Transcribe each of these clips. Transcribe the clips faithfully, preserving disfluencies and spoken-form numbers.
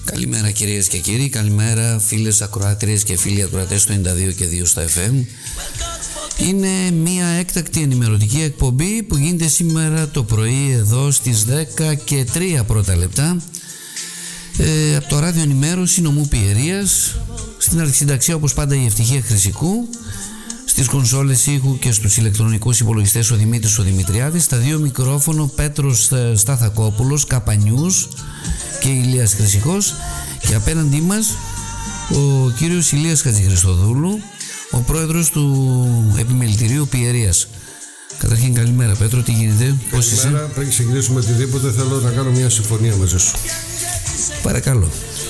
Καλημέρα κυρίες και κύριοι, καλημέρα φίλες ακροάτριες και φίλοι ακροατές του ενενήντα δύο και δύο στα εφ εμ. Είναι μια έκτακτη ενημερωτική εκπομπή που γίνεται σήμερα το πρωί εδώ στις δέκα και τρία πρώτα λεπτά ε, από το ράδιο ενημέρωση νομού Πιερίας, στην αρχισυνταξία όπως πάντα η Ευτυχία Χρυσικού, στις κονσόλες ήχου και στους ηλεκτρονικούς υπολογιστές ο Δημήτρης ο Δημητριάδης, στα δύο μικρόφωνο Πέτρος Σταθακόπουλος, Καπανιούς και Ηλίας Χρυσικός, και απέναντί μας ο κύριος Ηλίας Χατζηχριστοδούλου, ο πρόεδρος του Επιμελητηρίου Πιερίας. Καταρχήν καλημέρα Πέτρο, τι γίνεται, πώς είσαι? Καλημέρα, πριν ξεκινήσουμε οτιδήποτε θέλω να κάνω μια συμφωνία μαζί σου. Παρακαλώ.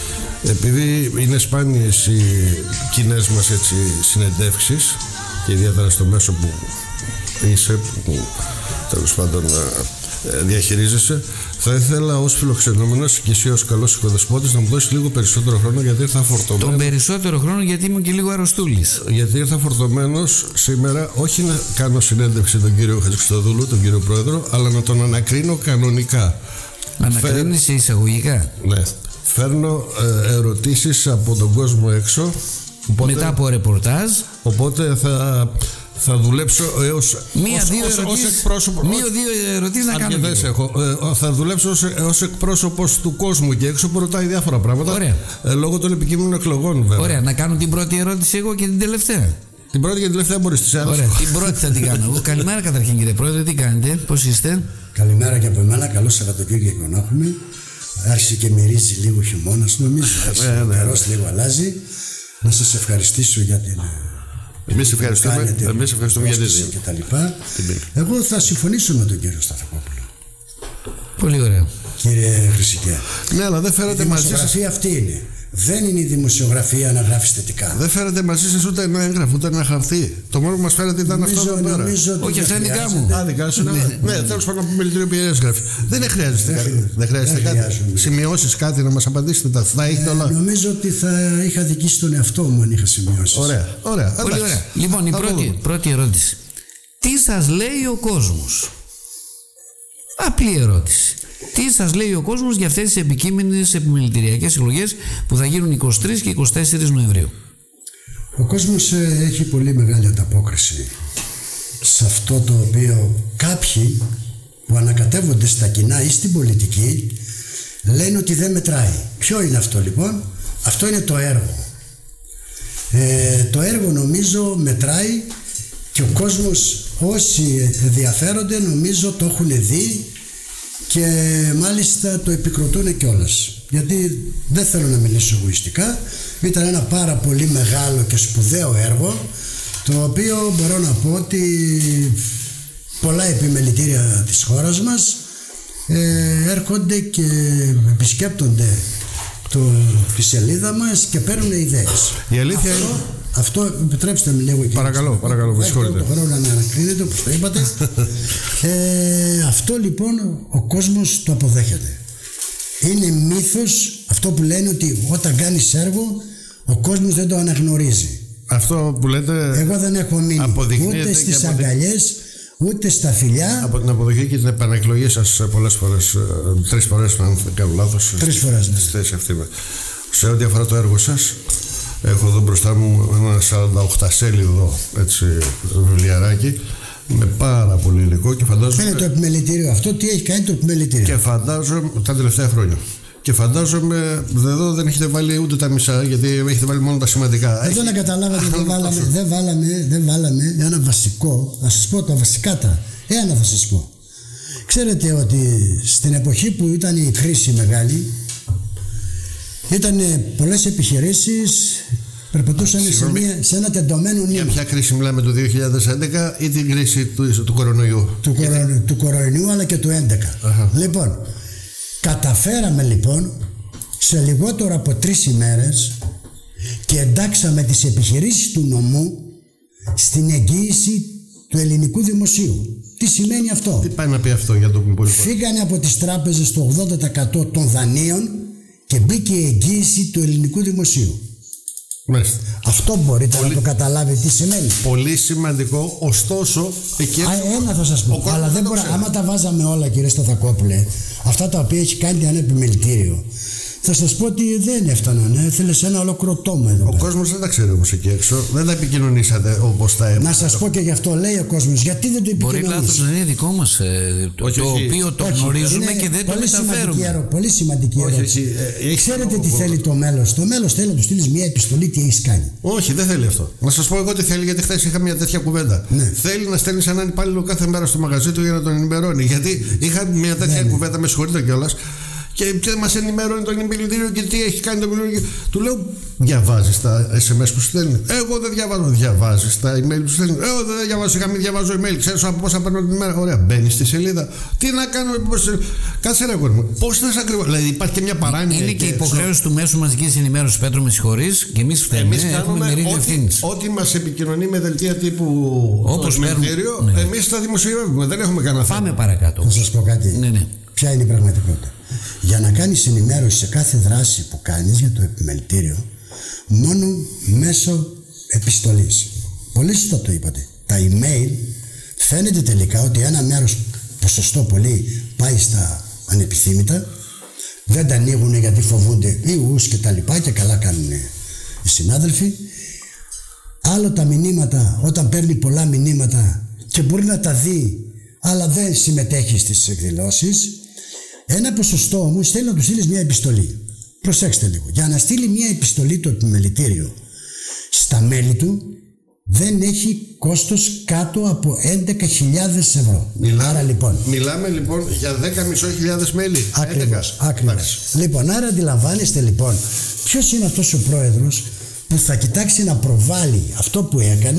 Επειδή είναι σπάνιες οι κοινές μας έτσι συνεντεύξεις και ιδιαίτερα στο μέσο που είσαι, που τέλος πάντων διαχειρίζεσαι, θα ήθελα ως φιλοξενούμενος και εσύ ως καλός οικοδεσπότης να μου δώσεις λίγο περισσότερο χρόνο, γιατί ήρθα φορτωμένος. Τον περισσότερο χρόνο γιατί ήμουν και λίγο αρρωστούλης. Γιατί ήρθα φορτωμένος σήμερα, όχι να κάνω συνέντευξη τον κύριο Χατζηχριστοδούλου, τον κύριο Πρόεδρο, αλλά να τον ανακρίνω κανονικά. Ανακρίνεις σε εισαγωγικά? Ναι. Φέρνω ε, ερωτήσεις από τον κόσμο έξω. Οπότε, μετά από ρεπορτάζ. Οπότε θα, θα δουλέψω έως Μία-δύο ερωτήσεις, εκπρόσωπο. Μία-δύο ερωτήσεις να κάνω. Έχω. Ε, θα δουλέψω ως, ως εκπρόσωπος του κόσμου και έξω που ρωτάει διάφορα πράγματα. Ωραία. Ε, λόγω των επικείμενων εκλογών, βέβαια. Ωραία. Να κάνω την πρώτη ερώτηση εγώ και την τελευταία. Την πρώτη και την τελευταία μπορείς, τις άλλες. Ωραία. Την πρώτη θα την κάνω εγώ. Καλημέρα καταρχήν κύριε Πρόεδρε, τι κάνετε, πώς είστε? Καλημέρα και από εμένα. Καλό Σαββατοκύριακο να έχουμε. Άρχισε και μυρίζει λίγο χειμώνας, νομίζω. Άρχισε ο καιρός λίγο αλλάζει. Να σας ευχαριστήσω για την. Εμείς ευχαριστούμε, εμείς ευχαριστούμε για την και τα λοιπά. Εγώ θα συμφωνήσω με τον κύριο Σταθακόπουλο. Πολύ ωραία. Κύριε Χρυσικέ. Ναι, αλλά δεν φέρατε μαζί σας. Η δημοσιογραφία αυτή είναι. Δεν είναι η δημοσιογραφία να γράφει θετικά. Δεν φέρατε μαζί σας ούτε ένα έγγραφο, ούτε ένα χαρτί. Το μόνο που μας φέρατε ήταν νομίζω, αυτό εδώ πέρα. Όχι, αυτά είναι δικά μου. Α, δικά σου. Ναι, τέλος πάντων από Επιμελητηρίο Πιερίας γράφει. Δεν χρειάζεται. Δεν χρειάζεται κάτι. Σημειώσεις κάτι να μας απαντήσετε. Τα θα έχετε όλα. Νομίζω ότι θα είχα δικήσει τον εαυτό μου αν είχα σημειώσεις. Ωραία. Ωραία. Πολύ ωραία. Λοιπόν, η πρώτη, πρώτη ερώτηση. Τι σας λέει ο κόσμος? Απλή ερώτηση. Τι σας λέει ο κόσμος για αυτές τις επικείμενες επιμελητηριακές εκλογές που θα γίνουν εικοστή τρίτη και εικοστή τέταρτη Νοεμβρίου? Ο κόσμος έχει πολύ μεγάλη ανταπόκριση σε αυτό το οποίο κάποιοι που ανακατεύονται στα κοινά ή στην πολιτική λένε ότι δεν μετράει. Ποιο είναι αυτό λοιπόν? Αυτό είναι το έργο. Ε, το έργο νομίζω μετράει και ο κόσμος, όσοι ενδιαφέρονται, νομίζω το έχουν δει και μάλιστα το επικροτούν κιόλας. Γιατί δεν θέλω να μιλήσω εγωιστικά, ήταν ένα πάρα πολύ μεγάλο και σπουδαίο έργο, το οποίο μπορώ να πω ότι πολλά επιμελητήρια της χώρας μας ε, έρχονται και επισκέπτονται το, τη σελίδα μας και παίρνουν ιδέες. Η αλήθεια αυτό, είναι... Αυτό επιτρέψτε με λίγο. Παρακαλώ, παρακαλώ, με συγχωρείτε. Το χρόνο να ανακρίνεται όπως το είπατε. ε, αυτό λοιπόν ο κόσμος το αποδέχεται. Είναι μύθος αυτό που λένε ότι όταν κάνεις έργο ο κόσμος δεν το αναγνωρίζει. Αυτό που λέτε. Εγώ δεν έχω μείνει ούτε στις αγκαλιές ούτε στα φιλιά. Από την αποδοχή και την επανεκλογή σας πολλές φορές, τρεις φορές αν δεν κάνω λάθος. Τρεις φορές, ναι. Σε ό,τι αφορά το έργο σας, έχω εδώ μπροστά μου ένα σαράντα οκτώ σέλιδο έτσι, βιβλιαράκι με πάρα πολύ υλικό και φαντάζομαι. Είναι το επιμελητήριο αυτό, τι έχει κάνει το επιμελητήριο? Και φαντάζομαι τα τελευταία χρόνια. Και φαντάζομαι εδώ δεν έχετε βάλει ούτε τα μισά, γιατί έχετε βάλει μόνο τα σημαντικά. Εδώ να καταλάβατε, δεν βάλαμε, δεν, βάλαμε, δεν βάλαμε ένα βασικό. Να σας πω τα βασικά τα. Ένα θα σας πω. Ξέρετε ότι στην εποχή που ήταν η κρίση μεγάλη, ήταν πολλές επιχειρήσεις περπατούσαν σε, μια, σε ένα τεντωμένο νήμα. Για ποια κρίση μιλάμε, το δύο χιλιάδες έντεκα ή την κρίση του, του κορονοϊού? Του, κορο, του κορονοϊού αλλά και του έντεκα. Αχα. Λοιπόν, καταφέραμε λοιπόν σε λιγότερο από τρεις ημέρες και εντάξαμε τις επιχειρήσεις του νομού στην εγγύηση του ελληνικού δημοσίου. Τι σημαίνει αυτό? Τι πάει να πει αυτό για το πολύ? Φύγανε από τις τράπεζες το ογδόντα τοις εκατό των δανείων και μπήκε η εγγύηση του ελληνικού δημοσίου. Μάλιστα. Αυτό μπορείτε πολύ... να το καταλάβετε τι σημαίνει. Πολύ σημαντικό, ωστόσο εκεί... Α, ένα θα σας πω, αλλά δεν μπορεί, άμα τα βάζαμε όλα κύριε Σταθακόπουλε, αυτά τα οποία έχει κάνει ένα επιμελητήριο, Θα σας πω ότι δεν έφταναν. Έθελε ένα ολόκληρο τόμο εδώ. Ο κόσμος δεν τα ξέρει όμως εκεί έξω. Δεν τα επικοινωνήσατε όπως τα έπρεπε. Να σας πω και γι' αυτό λέει ο κόσμος. Γιατί δεν το επικοινωνείς? Μπορεί λάθος να είναι δικό μας, ε, το, όχι, το όχι. οποίο το όχι, γνωρίζουμε και δεν το μεταφέρουμε. Πολύ σημαντική ερώτηση. Ε, Ξέρετε τι θέλει το μέλος? Το μέλος θέλει να του στείλει μια επιστολή, τι έχει κάνει. Όχι, δεν θέλει αυτό. Να σας πω εγώ τι θέλει, γιατί χθες είχα μια τέτοια κουβέντα. Ναι. Θέλει να στέλνει έναν υπάλληλο κάθε μέρα στο μαγαζί του για να τον ενημερώνει. Γιατί είχα μια τέτοια ναι, κουβέντα, με συγχωρείτε κιόλας. Και, και μας ενημερώνει το επιμελητήριο και τι έχει κάνει το επιμελητήριο. Του λέω, διαβάζεις τα ες εμ ες που σου στέλνει? Εγώ δεν διαβάζω. Διαβάζεις τα email που σου στέλνει? Εγώ δεν διαβάζω. Είχα μην διαβάζω email. Ξέρεις από πόσα παίρνω την ημέρα? Ωραία, μπαίνεις στη σελίδα. Τι να κάνω? Κάτσε ρε κόρη μου. Πώς θες ακριβώς? Δηλαδή υπάρχει και μια παράνοια. Είναι και η υποχρέωση του μέσου μαζικής ενημέρωσης, Πέτρο, με συγχωρείς, και εμείς φταίμε. Έχουμε μερίδιο ευθύνης. Ό,τι μας επικοινωνεί με δελτία τύπου όπως το επιμελητήριο, ναι, εμείς τα δημοσιεύουμε. Δεν έχουμε κανένα θέμα. Πάμε παρακάτω. Θα σας πω κάτι. Ναι, ναι. Ποια είναι η πραγματικότητα? Για να κάνεις ενημέρωση σε κάθε δράση που κάνεις για το επιμελητήριο, μόνο μέσω επιστολής. Πολύ σωστά το είπατε. Τα email φαίνεται τελικά ότι ένα μέρος, ποσοστό πολύ, πάει στα ανεπιθύμητα, δεν τα ανοίγουν γιατί φοβούνται ιούς και τα λοιπά, και καλά κάνουν οι συνάδελφοι. Άλλο τα μηνύματα, όταν παίρνει πολλά μηνύματα και μπορεί να τα δει αλλά δεν συμμετέχει στις εκδηλώσεις. Ένα ποσοστό όμως θέλει να του στείλει μια επιστολή. Προσέξτε λίγο. Για να στείλει μια επιστολή το επιμελητήριο στα μέλη του, δεν έχει κόστος κάτω από έντεκα χιλιάδες ευρώ. Μιλάμε, άρα λοιπόν. Μιλάμε λοιπόν για δέκα χιλιάδες πεντακόσια μέλη. Ακριβώς. Ακριβώς. Λοιπόν, άρα αντιλαμβάνεστε λοιπόν ποιος είναι αυτός ο πρόεδρος που θα κοιτάξει να προβάλλει αυτό που έκανε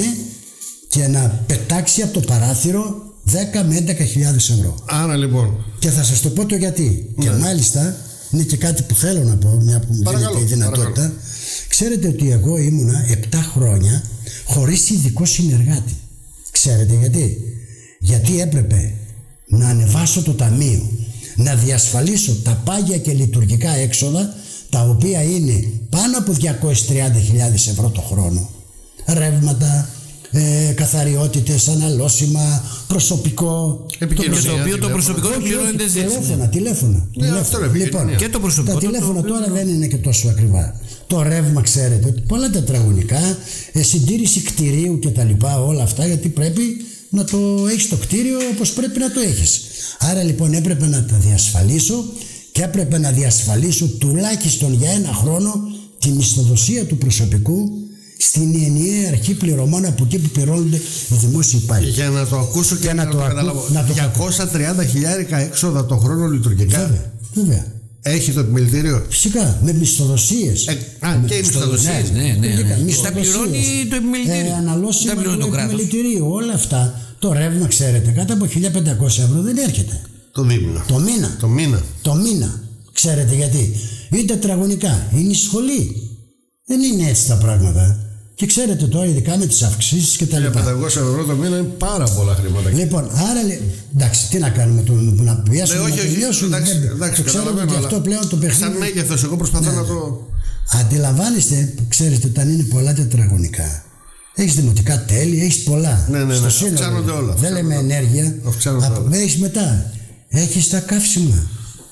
και να πετάξει από το παράθυρο δέκα με έντεκα χιλιάδες ευρώ. Άρα λοιπόν. Και θα σας το πω το γιατί. Ναι. Και μάλιστα είναι και κάτι που θέλω να πω, μια που μου δίνεται η δυνατότητα. Παρακαλώ. Ξέρετε ότι εγώ ήμουνα επτά χρόνια χωρίς ειδικό συνεργάτη. Ξέρετε γιατί? Γιατί έπρεπε να ανεβάσω το ταμείο, να διασφαλίσω τα πάγια και λειτουργικά έξοδα, τα οποία είναι πάνω από διακόσιες τριάντα χιλιάδες ευρώ το χρόνο. Ρεύματα, Ε, καθαριότητες, αναλώσιμα, προσωπικό. Επικοινωνία. Και το οποίο το προσωπικό το πληρώνεται έτσι. Τηλέφωνα, τηλέφωνα. Ναι, τηλέφωνα. Λοιπόν, και το προσωπικό. Τα τηλέφωνα το... τώρα δεν είναι και τόσο ακριβά. Το ρεύμα, ξέρετε, πολλά τετραγωνικά, ε, συντήρηση κτηρίου και τα λοιπά, όλα αυτά, γιατί πρέπει να το έχεις το κτίριο όπως πρέπει να το έχεις. Άρα λοιπόν έπρεπε να τα διασφαλίσω και έπρεπε να διασφαλίσω τουλάχιστον για ένα χρόνο τη μισθοδοσία του προσωπικού στην ενιαία αρχή πληρωμών από εκεί που πληρώνονται οι δημόσιοι υπάλληλοι. Για να το ακούσω και, και να, να το, το καταλάβω. διακόσια τριάντα χιλιάρικα έξοδα το χρόνο λειτουργικά. Βέβαια, βέβαια. Έχει το επιμελητήριο. Φυσικά, με μισθοδοσίες. Ε, α, με και οι μισθοδοσίες. Ναι, ναι, ναι, ναι. Τα πληρώνει το επιμελητήριο. Ε, αναλώσιμα το επιμελητηρίο. Όλα αυτά. Το ρεύμα, ξέρετε, κάτω από χίλια πεντακόσια ευρώ δεν έρχεται. Το μήνα. Το μήνα. Το μήνα. Το μήνα. Ξέρετε γιατί? Είναι τετραγωνικά. Είναι η σχολή. Δεν είναι έτσι τα πράγματα. Και ξέρετε τώρα, ειδικά με τις αυξήσεις και τα λοιπά. χίλια πεντακόσια ευρώ το μήνα είναι πάρα πολλά χρήματα. Λοιπόν, άρα. Εντάξει, τι να κάνουμε, το, να πιέσουμε, ναι, να τελειώσουμε. Εντάξει, δεν, εντάξει, το ξέρουμε ότι αυτό πλέον το παιχνίδι. Σαν μέγεθος, εγώ προσπαθώ ναι. να το. Αντιλαμβάνεστε, ξέρετε, όταν είναι πολλά τετραγωνικά, έχεις δημοτικά τέλη, έχεις πολλά. Ναι, ναι, ναι. Στο σύνολο. Όλα. Δεν λέμε ενέργεια. Έχεις μετά. Έχεις τα καύσιμα.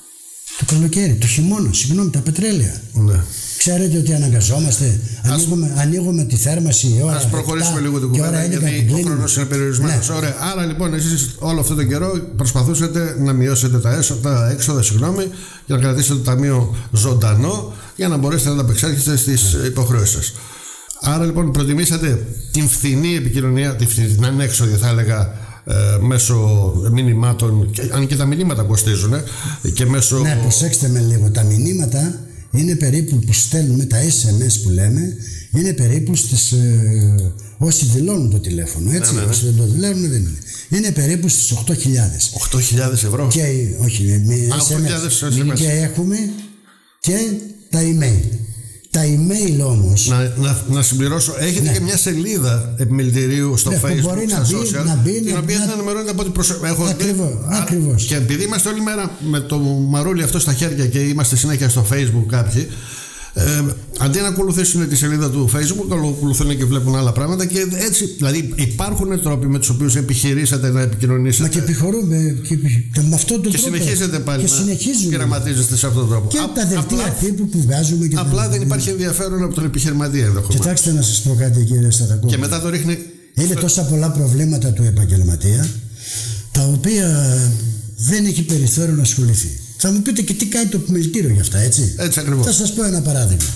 Το καλοκαίρι, το χειμώνα, συγγνώμη, τα πετρέλαια. Ναι. Ξέρετε ότι αναγκαζόμαστε, Ας... ανοίγουμε, ανοίγουμε τη θέρμαση η ώρα. Ας προχωρήσουμε λίγο την κουβέντα, γιατί ο χρόνος είναι περιορισμένος. Ναι. Ωραία. Άρα λοιπόν, εσείς όλο αυτό τον καιρό προσπαθούσατε να μειώσετε τα, έσω, τα έξοδα, συγγνώμη, για να κρατήσετε το ταμείο ζωντανό, για να μπορέσετε να ανταπεξέλθετε στις υποχρεώσεις σας. Άρα λοιπόν, προτιμήσατε την φθηνή επικοινωνία, την φθηνή ανέξοδη, θα έλεγα. Ε, μέσω μηνυμάτων, αν και τα μηνύματα κοστίζουν ε, και μέσω... Ναι, προσέξτε με λίγο, τα μηνύματα είναι περίπου που στέλνουμε, τα ες εμ ες που λέμε, είναι περίπου στις ε, όσοι δηλώνουν το τηλέφωνο, έτσι, ναι, ναι, ναι. Όσοι δεν το δηλώνουν δεν είναι. Είναι περίπου στις οκτώ χιλιάδες. οκτώ χιλιάδες ευρώ. Και, όχι, με ες εμ ες. Και έχουμε και τα email. Τα email όμως. Να, να, να συμπληρώσω, έχετε ναι. και μια σελίδα επιμελητηρίου στο ναι, Facebook, μπορεί στα να social, να μπει, την να, οποία να, θα ενημερώνετε από την προσωπική. Ακριβώς, ακριβώς. Και επειδή είμαστε όλη μέρα με το μαρούλι αυτό στα χέρια και είμαστε συνέχεια στο Facebook κάποιοι, Ε, αντί να ακολουθήσουν τη σελίδα του Facebook, ακολουθούν και βλέπουν άλλα πράγματα και έτσι. Δηλαδή υπάρχουν τρόποι με τους οποίους επιχειρήσατε να επικοινωνήσετε. Μα και επιχωρούμε και, και με αυτόν τον και τρόπο. συνεχίζετε πάλι και να πειραματίζεστε σε αυτόν τον τρόπο. Και Α, τα δελτία απλά, τύπου που βγάζουμε. Και απλά τα... δεν υπάρχει ενδιαφέρον από τον επιχειρηματία ενδεχομένως. Κοιτάξτε να σας πω κάτι, κύριε Σταθακόπουλο. Και μετά το ρίχνει. Είναι τόσα πολλά προβλήματα του επαγγελματία, τα οποία δεν έχει περιθώριο να ασχοληθεί. Θα μου πείτε και τι κάνει το επιμελητήριο για αυτά, έτσι. Έτσι ακριβώς. Θα σας πω ένα παράδειγμα.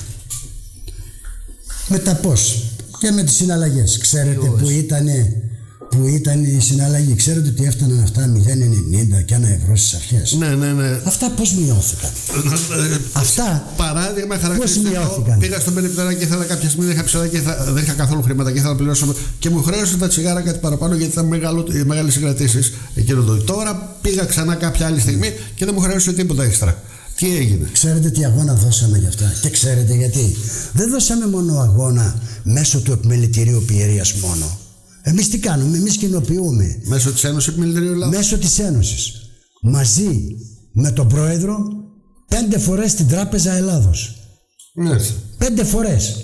Με τα πώς και με τις συναλλαγές. Ξέρετε που ήτανε, που ήταν η συναλλαγή. Ξέρετε ότι έφταναν αυτά μηδέν ενενήντα και ένα ευρώ στις αρχές. Ναι, ναι, ναι. Αυτά πώς μειώθηκαν. Αυτά παράδειγμα χαρακτηριστικό. Πήγα στον περιπτώνα και ήθελα κάποια στιγμή, δεν είχα ψηλά και θα, δεν είχα καθόλου χρήματα και ήθελα να πληρώσω. Και μου χρέωσαν τα τσιγάρα κάτι παραπάνω γιατί ήταν μεγάλες συγκρατήσεις εκείνο το. Τώρα πήγα ξανά κάποια άλλη στιγμή και δεν μου χρέωσε τίποτα έξτρα. Τι έγινε. Ξέρετε τι αγώνα δώσαμε γι' αυτά. Και ξέρετε γιατί. Δεν δώσαμε μόνο αγώνα μέσω του επιμελητηρίου Πιερίας μόνο. Εμείς τι κάνουμε, εμείς κοινοποιούμε. Μέσω της Ένωσης Επιμελητηρίου Ελλάδος. Μέσω της Ένωσης. Μαζί με τον Πρόεδρο πέντε φορές στην Τράπεζα Ελλάδος. Ναι. Πέντε φορές.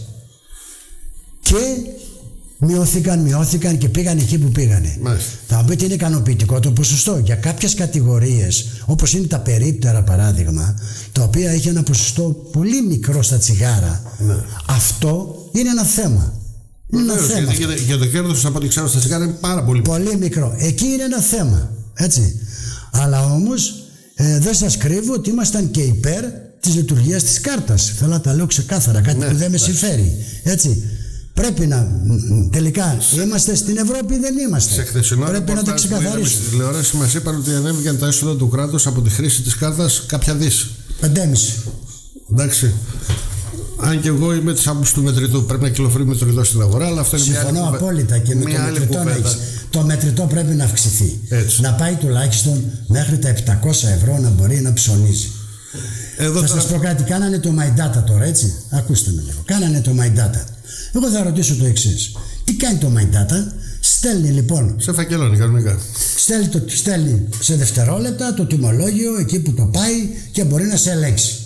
Και μειώθηκαν, μειώθηκαν και πήγαν εκεί που πήγανε. Μάλιστα. Θα μου πείτε είναι ικανοποιητικό το ποσοστό. Για κάποιες κατηγορίες, όπως είναι τα περίπτερα παράδειγμα, τα οποία έχει ένα ποσοστό πολύ μικρό στα τσιγάρα, ναι. Αυτό είναι ένα θέμα. Είναι ένα Βεβαίως, θέμα. γιατί για το κέρδος από ό,τι ξέρω στα τσιγάρα είναι πάρα πολύ μικρό. Πολύ μικρό. Εκεί είναι ένα θέμα. Έτσι. Αλλά όμως ε, δεν σας κρύβω ότι ήμασταν και υπέρ της λειτουργίας της κάρτας. Θέλω να τα λέω ξεκάθαρα. Κάτι ναι, που δεν με συμφέρει. Έτσι. Πρέπει να. Τελικά είμαστε στην Ευρώπη, δεν είμαστε. Σε χθεσινό πρέπει να το ξεκαθαρίσουμε. Στην τηλεόραση μας είπαν ότι ανέβηκαν τα έσοδα του κράτους από τη χρήση της κάρτας κάποια δις. Πεντέμιση. Εντάξει. Αν και εγώ είμαι της άποψης του μετρητού, πρέπει να κυκλοφορεί μετρητό στην αγορά, αλλά αυτό είναι μια άλλη Συμφωνώ απόλυτα και με το μετρητό να έχεις. Το μετρητό πρέπει να αυξηθεί. Έτσι. Να πάει τουλάχιστον μέχρι τα επτακόσια ευρώ να μπορεί να ψωνίζει. Εδώ θα τώρα... σας πω κάτι, κάνανε το My Data τώρα, έτσι. Ακούστε με λίγο. Κάνανε το My Data. Εγώ θα ρωτήσω το εξής. Τι κάνει το My Data? Στέλνει λοιπόν. Σε φακελώνει κανονικά. Στέλνει, το, στέλνει σε δευτερόλεπτα το τιμολόγιο εκεί που το πάει και μπορεί να σε ελέγξει.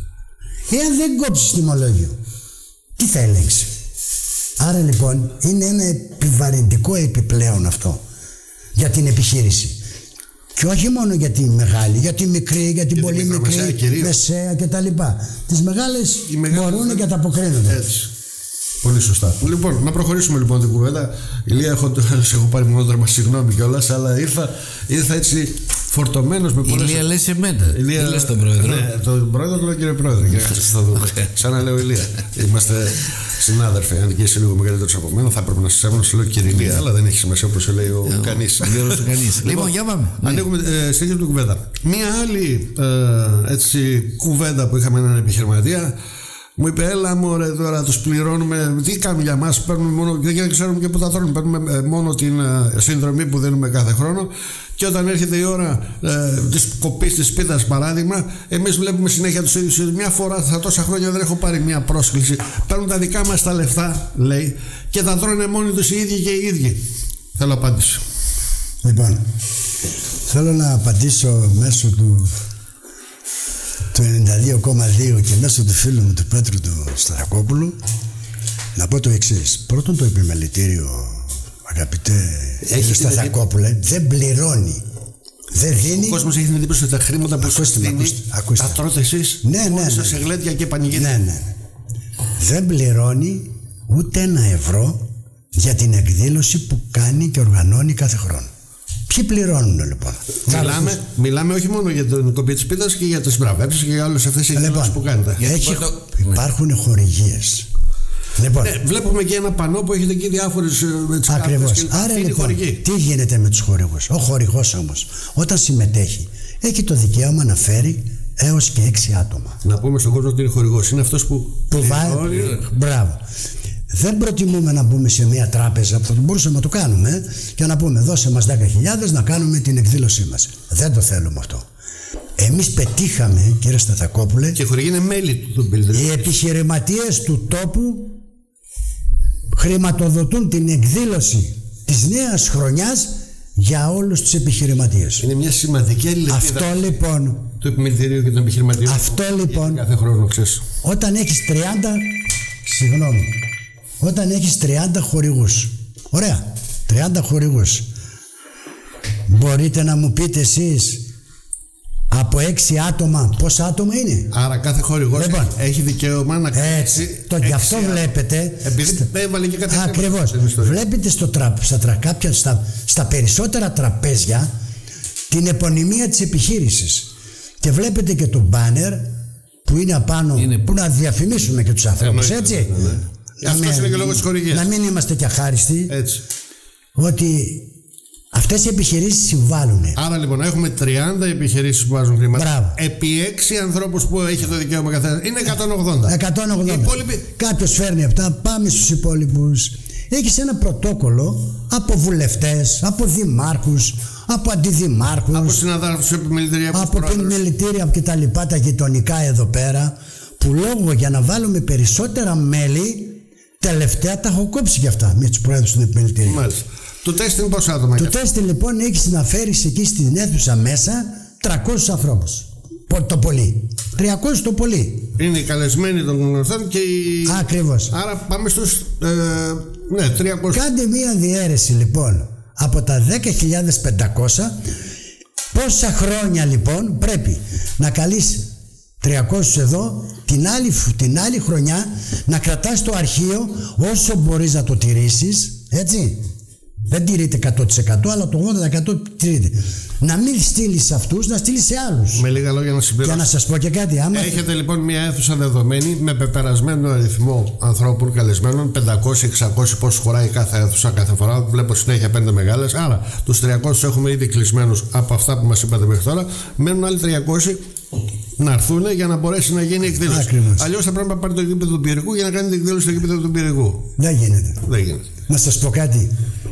Εάν δεν κόψει τιμολόγιο, τι θα ελέγξει? Άρα λοιπόν είναι ένα επιβαρυντικό επιπλέον αυτό για την επιχείρηση. Και όχι μόνο για τη μεγάλη, για τη μικρή, για την για πολύ μικρή, μεσαία, μεσαία κτλ. Τις μεγάλες μπορούν και ανταποκρίνονται. Έτσι. Πολύ σωστά. Λοιπόν, να προχωρήσουμε λοιπόν την κουβέντα. Ηλία, έχω, έχω πάρει μονόδραμα, συγγνώμη κιόλας, αλλά ήρθα, ήρθα έτσι φορτωμένος με πολλές. Ηλία, λες εμένα. Ηλία, λες τον πρόεδρο. Ναι, τον πρόεδρο, τον κύριε πρόεδρο. Σαν να λέω Ηλία. Είμαστε συνάδελφοι. Αν και είσαι λίγο μεγαλύτερος από μένα, θα έπρεπε να σας έμενα, σου λέω κύριε Ηλία, αλλά δεν έχει σημασία όπως λέει ο κανείς. Λοιπόν, για πάμε. Ανοίγουμε στην ίδια του κουβέντα. Μία άλλη κουβέντα που είχαμε έναν επιχειρηματία. Μου είπε, έλα μωρέ τώρα τους πληρώνουμε. Τι κάνουμε για μας, παίρνουμε μόνο. Δεν ξέρουμε και πού τα τρώνε. Παίρνουμε μόνο την ε, συνδρομή που δίνουμε κάθε χρόνο. Και όταν έρχεται η ώρα ε, της κοπής της πίτας, παράδειγμα, εμείς βλέπουμε συνέχεια τους ίδιους. Μια φορά στα τόσα χρόνια δεν έχω πάρει μια πρόσκληση. Παίρνουν τα δικά μας τα λεφτά, λέει, και τα τρώνε μόνοι τους οι ίδιοι και οι ίδιοι. Θέλω απάντηση. Λοιπόν, θέλω να απαντήσω μέσω του. Το ενενήντα δύο κόμμα δύο και μέσω του φίλου μου του Πέτρου του Σταθακόπουλου να πω το εξής. Πρώτον, το επιμελητήριο, αγαπητέ κύριε Σταθακόπουλε, δεν πληρώνει. Δεν δίνει. Ο κόσμος έχει την εντύπωση ότι τα χρήματα που σας δίνει τα τρώτε εσείς. Ναι, ναι, ναι. Σε γλέντια και πανηγύρια. Ναι, ναι. Δεν πληρώνει ούτε ένα ευρώ για την εκδήλωση που κάνει και οργανώνει κάθε χρόνο. Ποιοι πληρώνουν λοιπόν? Μιλάμε, μιλάμε όχι μόνο για την κοπή της πίτας και για τις βραβεύσεις και για όλες αυτές τις εκδηλώσεις λοιπόν, που κάνετε. Έχει, υπάρχουν χορηγίες. Λοιπόν, ναι, βλέπουμε και ένα πανό που έχετε εκεί διάφορες. Ακριβώς. Άρα λοιπόν, τι γίνεται με τους χορηγούς? Ο χορηγός όμως, όταν συμμετέχει, έχει το δικαίωμα να φέρει έως και έξι άτομα. Να πούμε στον κόσμο ότι είναι χορηγός. Είναι αυτός που. Που βάζει. Μπράβο. Δεν προτιμούμε να μπούμε σε μια τράπεζα που θα μπορούσαμε να το κάνουμε και να πούμε δώσε μας δέκα χιλιάδες να κάνουμε την εκδήλωσή μας. Δεν το θέλουμε αυτό. Εμείς πετύχαμε, κύριε Σταθακόπουλε, και χορηγοί είναι μέλη του Builder. Οι επιχειρηματίες του τόπου χρηματοδοτούν την εκδήλωση της νέας χρονιάς για όλους τους επιχειρηματίες. Είναι μια σημαντική αλληλεγγύη. Αυτό λοιπόν του επιμελητηρίου και των επιχειρηματιών. Αυτό λοιπόν. Κάθε χρόνο, ξέρεις. Όταν έχεις τριάντα. Συγγνώμη. Όταν έχεις τριάντα χορηγούς. Ωραία. τριάντα χορηγούς. Μπορείτε να μου πείτε εσείς από έξι άτομα πόσα άτομα είναι? Άρα κάθε χορηγός λοιπόν, έχει δικαίωμα να κάνει. Έτσι. Το γι' αυτό βλέπετε. Επειδή στα... έβαλε και κάτι. Ακριβώς. Βλέπετε στο τρα... στα, τρα... κάποια... στα... στα περισσότερα τραπέζια την επωνυμία της επιχείρησης. Και βλέπετε και το μπάνερ που είναι απάνω, είναι... που να διαφημίσουμε και τους ανθρώπους. Έτσι. Ναι, ναι. Να αυτός με... είναι και λόγος της χορηγίας. Να μην είμαστε και αχάριστοι. Έτσι. Ότι αυτές οι επιχειρήσεις συμβάλλουν. Άρα λοιπόν έχουμε τριάντα επιχειρήσεις που βάζουν χρήματα. Μπράβο. Επί έξι ανθρώπους που έχει το δικαίωμα καθένα. Είναι εκατόν ογδόντα. εκατόν ογδόντα. Υπόλοιποι... Κάποιος φέρνει αυτά, πάμε στους υπόλοιπους. Έχεις ένα πρωτόκολλο από βουλευτές, από δημάρχους, από αντιδημάρχους, από συναδέλφους επιμελητήρια, από επιμελητήρια και τα λοιπά, τα γειτονικά εδώ πέρα. Που λόγω για να βάλουμε περισσότερα μέλη, τελευταία τα έχω κόψει κι αυτά με τους πρόεδρους των επιμελητήριων. Μάλιστα. Το τέστην πόσα άτομα? Το τέστην λοιπόν έχεις να φέρεις εκεί στην αίθουσα μέσα τριακόσιους ανθρώπους. Το πολύ. τριακόσιους το πολύ. Είναι οι καλεσμένοι των γνωστών και οι... Ακριβώς. Άρα πάμε στους ε, ναι, τριακόσιους. Κάντε μία διαίρεση λοιπόν από τα δέκα χιλιάδες πεντακόσια. Πόσα χρόνια λοιπόν πρέπει να καλείς τριακόσιους εδώ, την άλλη, την άλλη χρονιά να κρατάς το αρχείο όσο μπορείς να το τηρήσεις, έτσι. Δεν τηρείται εκατό τοις εκατό, αλλά το ογδόντα τοις εκατό τηρείται. Να μην στείλεις σε αυτούς, να στείλεις σε άλλους. Με λίγα λόγια να συμπληρώσω. Για να σας πω και κάτι. Άμα... Έχετε λοιπόν μια αίθουσα δεδομένη με πεπερασμένο αριθμό ανθρώπων καλεσμένων, πεντακόσια εξακόσια πόσο χωράει κάθε αίθουσα κάθε φορά. Βλέπω συνέχεια πέντε μεγάλες. Άρα τους τριακόσιους έχουμε ήδη κλεισμένους από αυτά που μας είπατε μέχρι τώρα. Μένουν άλλοι τριακόσιοι να έρθουν για να μπορέσει να γίνει η εκδήλωση. Αλλιώς θα πρέπει να πάρει το γήπεδο του Πυρηνικού για να κάνει την εκδήλωση στο γήπεδο του Πυρηνικού. Δεν γίνεται. Δεν γίνεται. Να σας πω κάτι.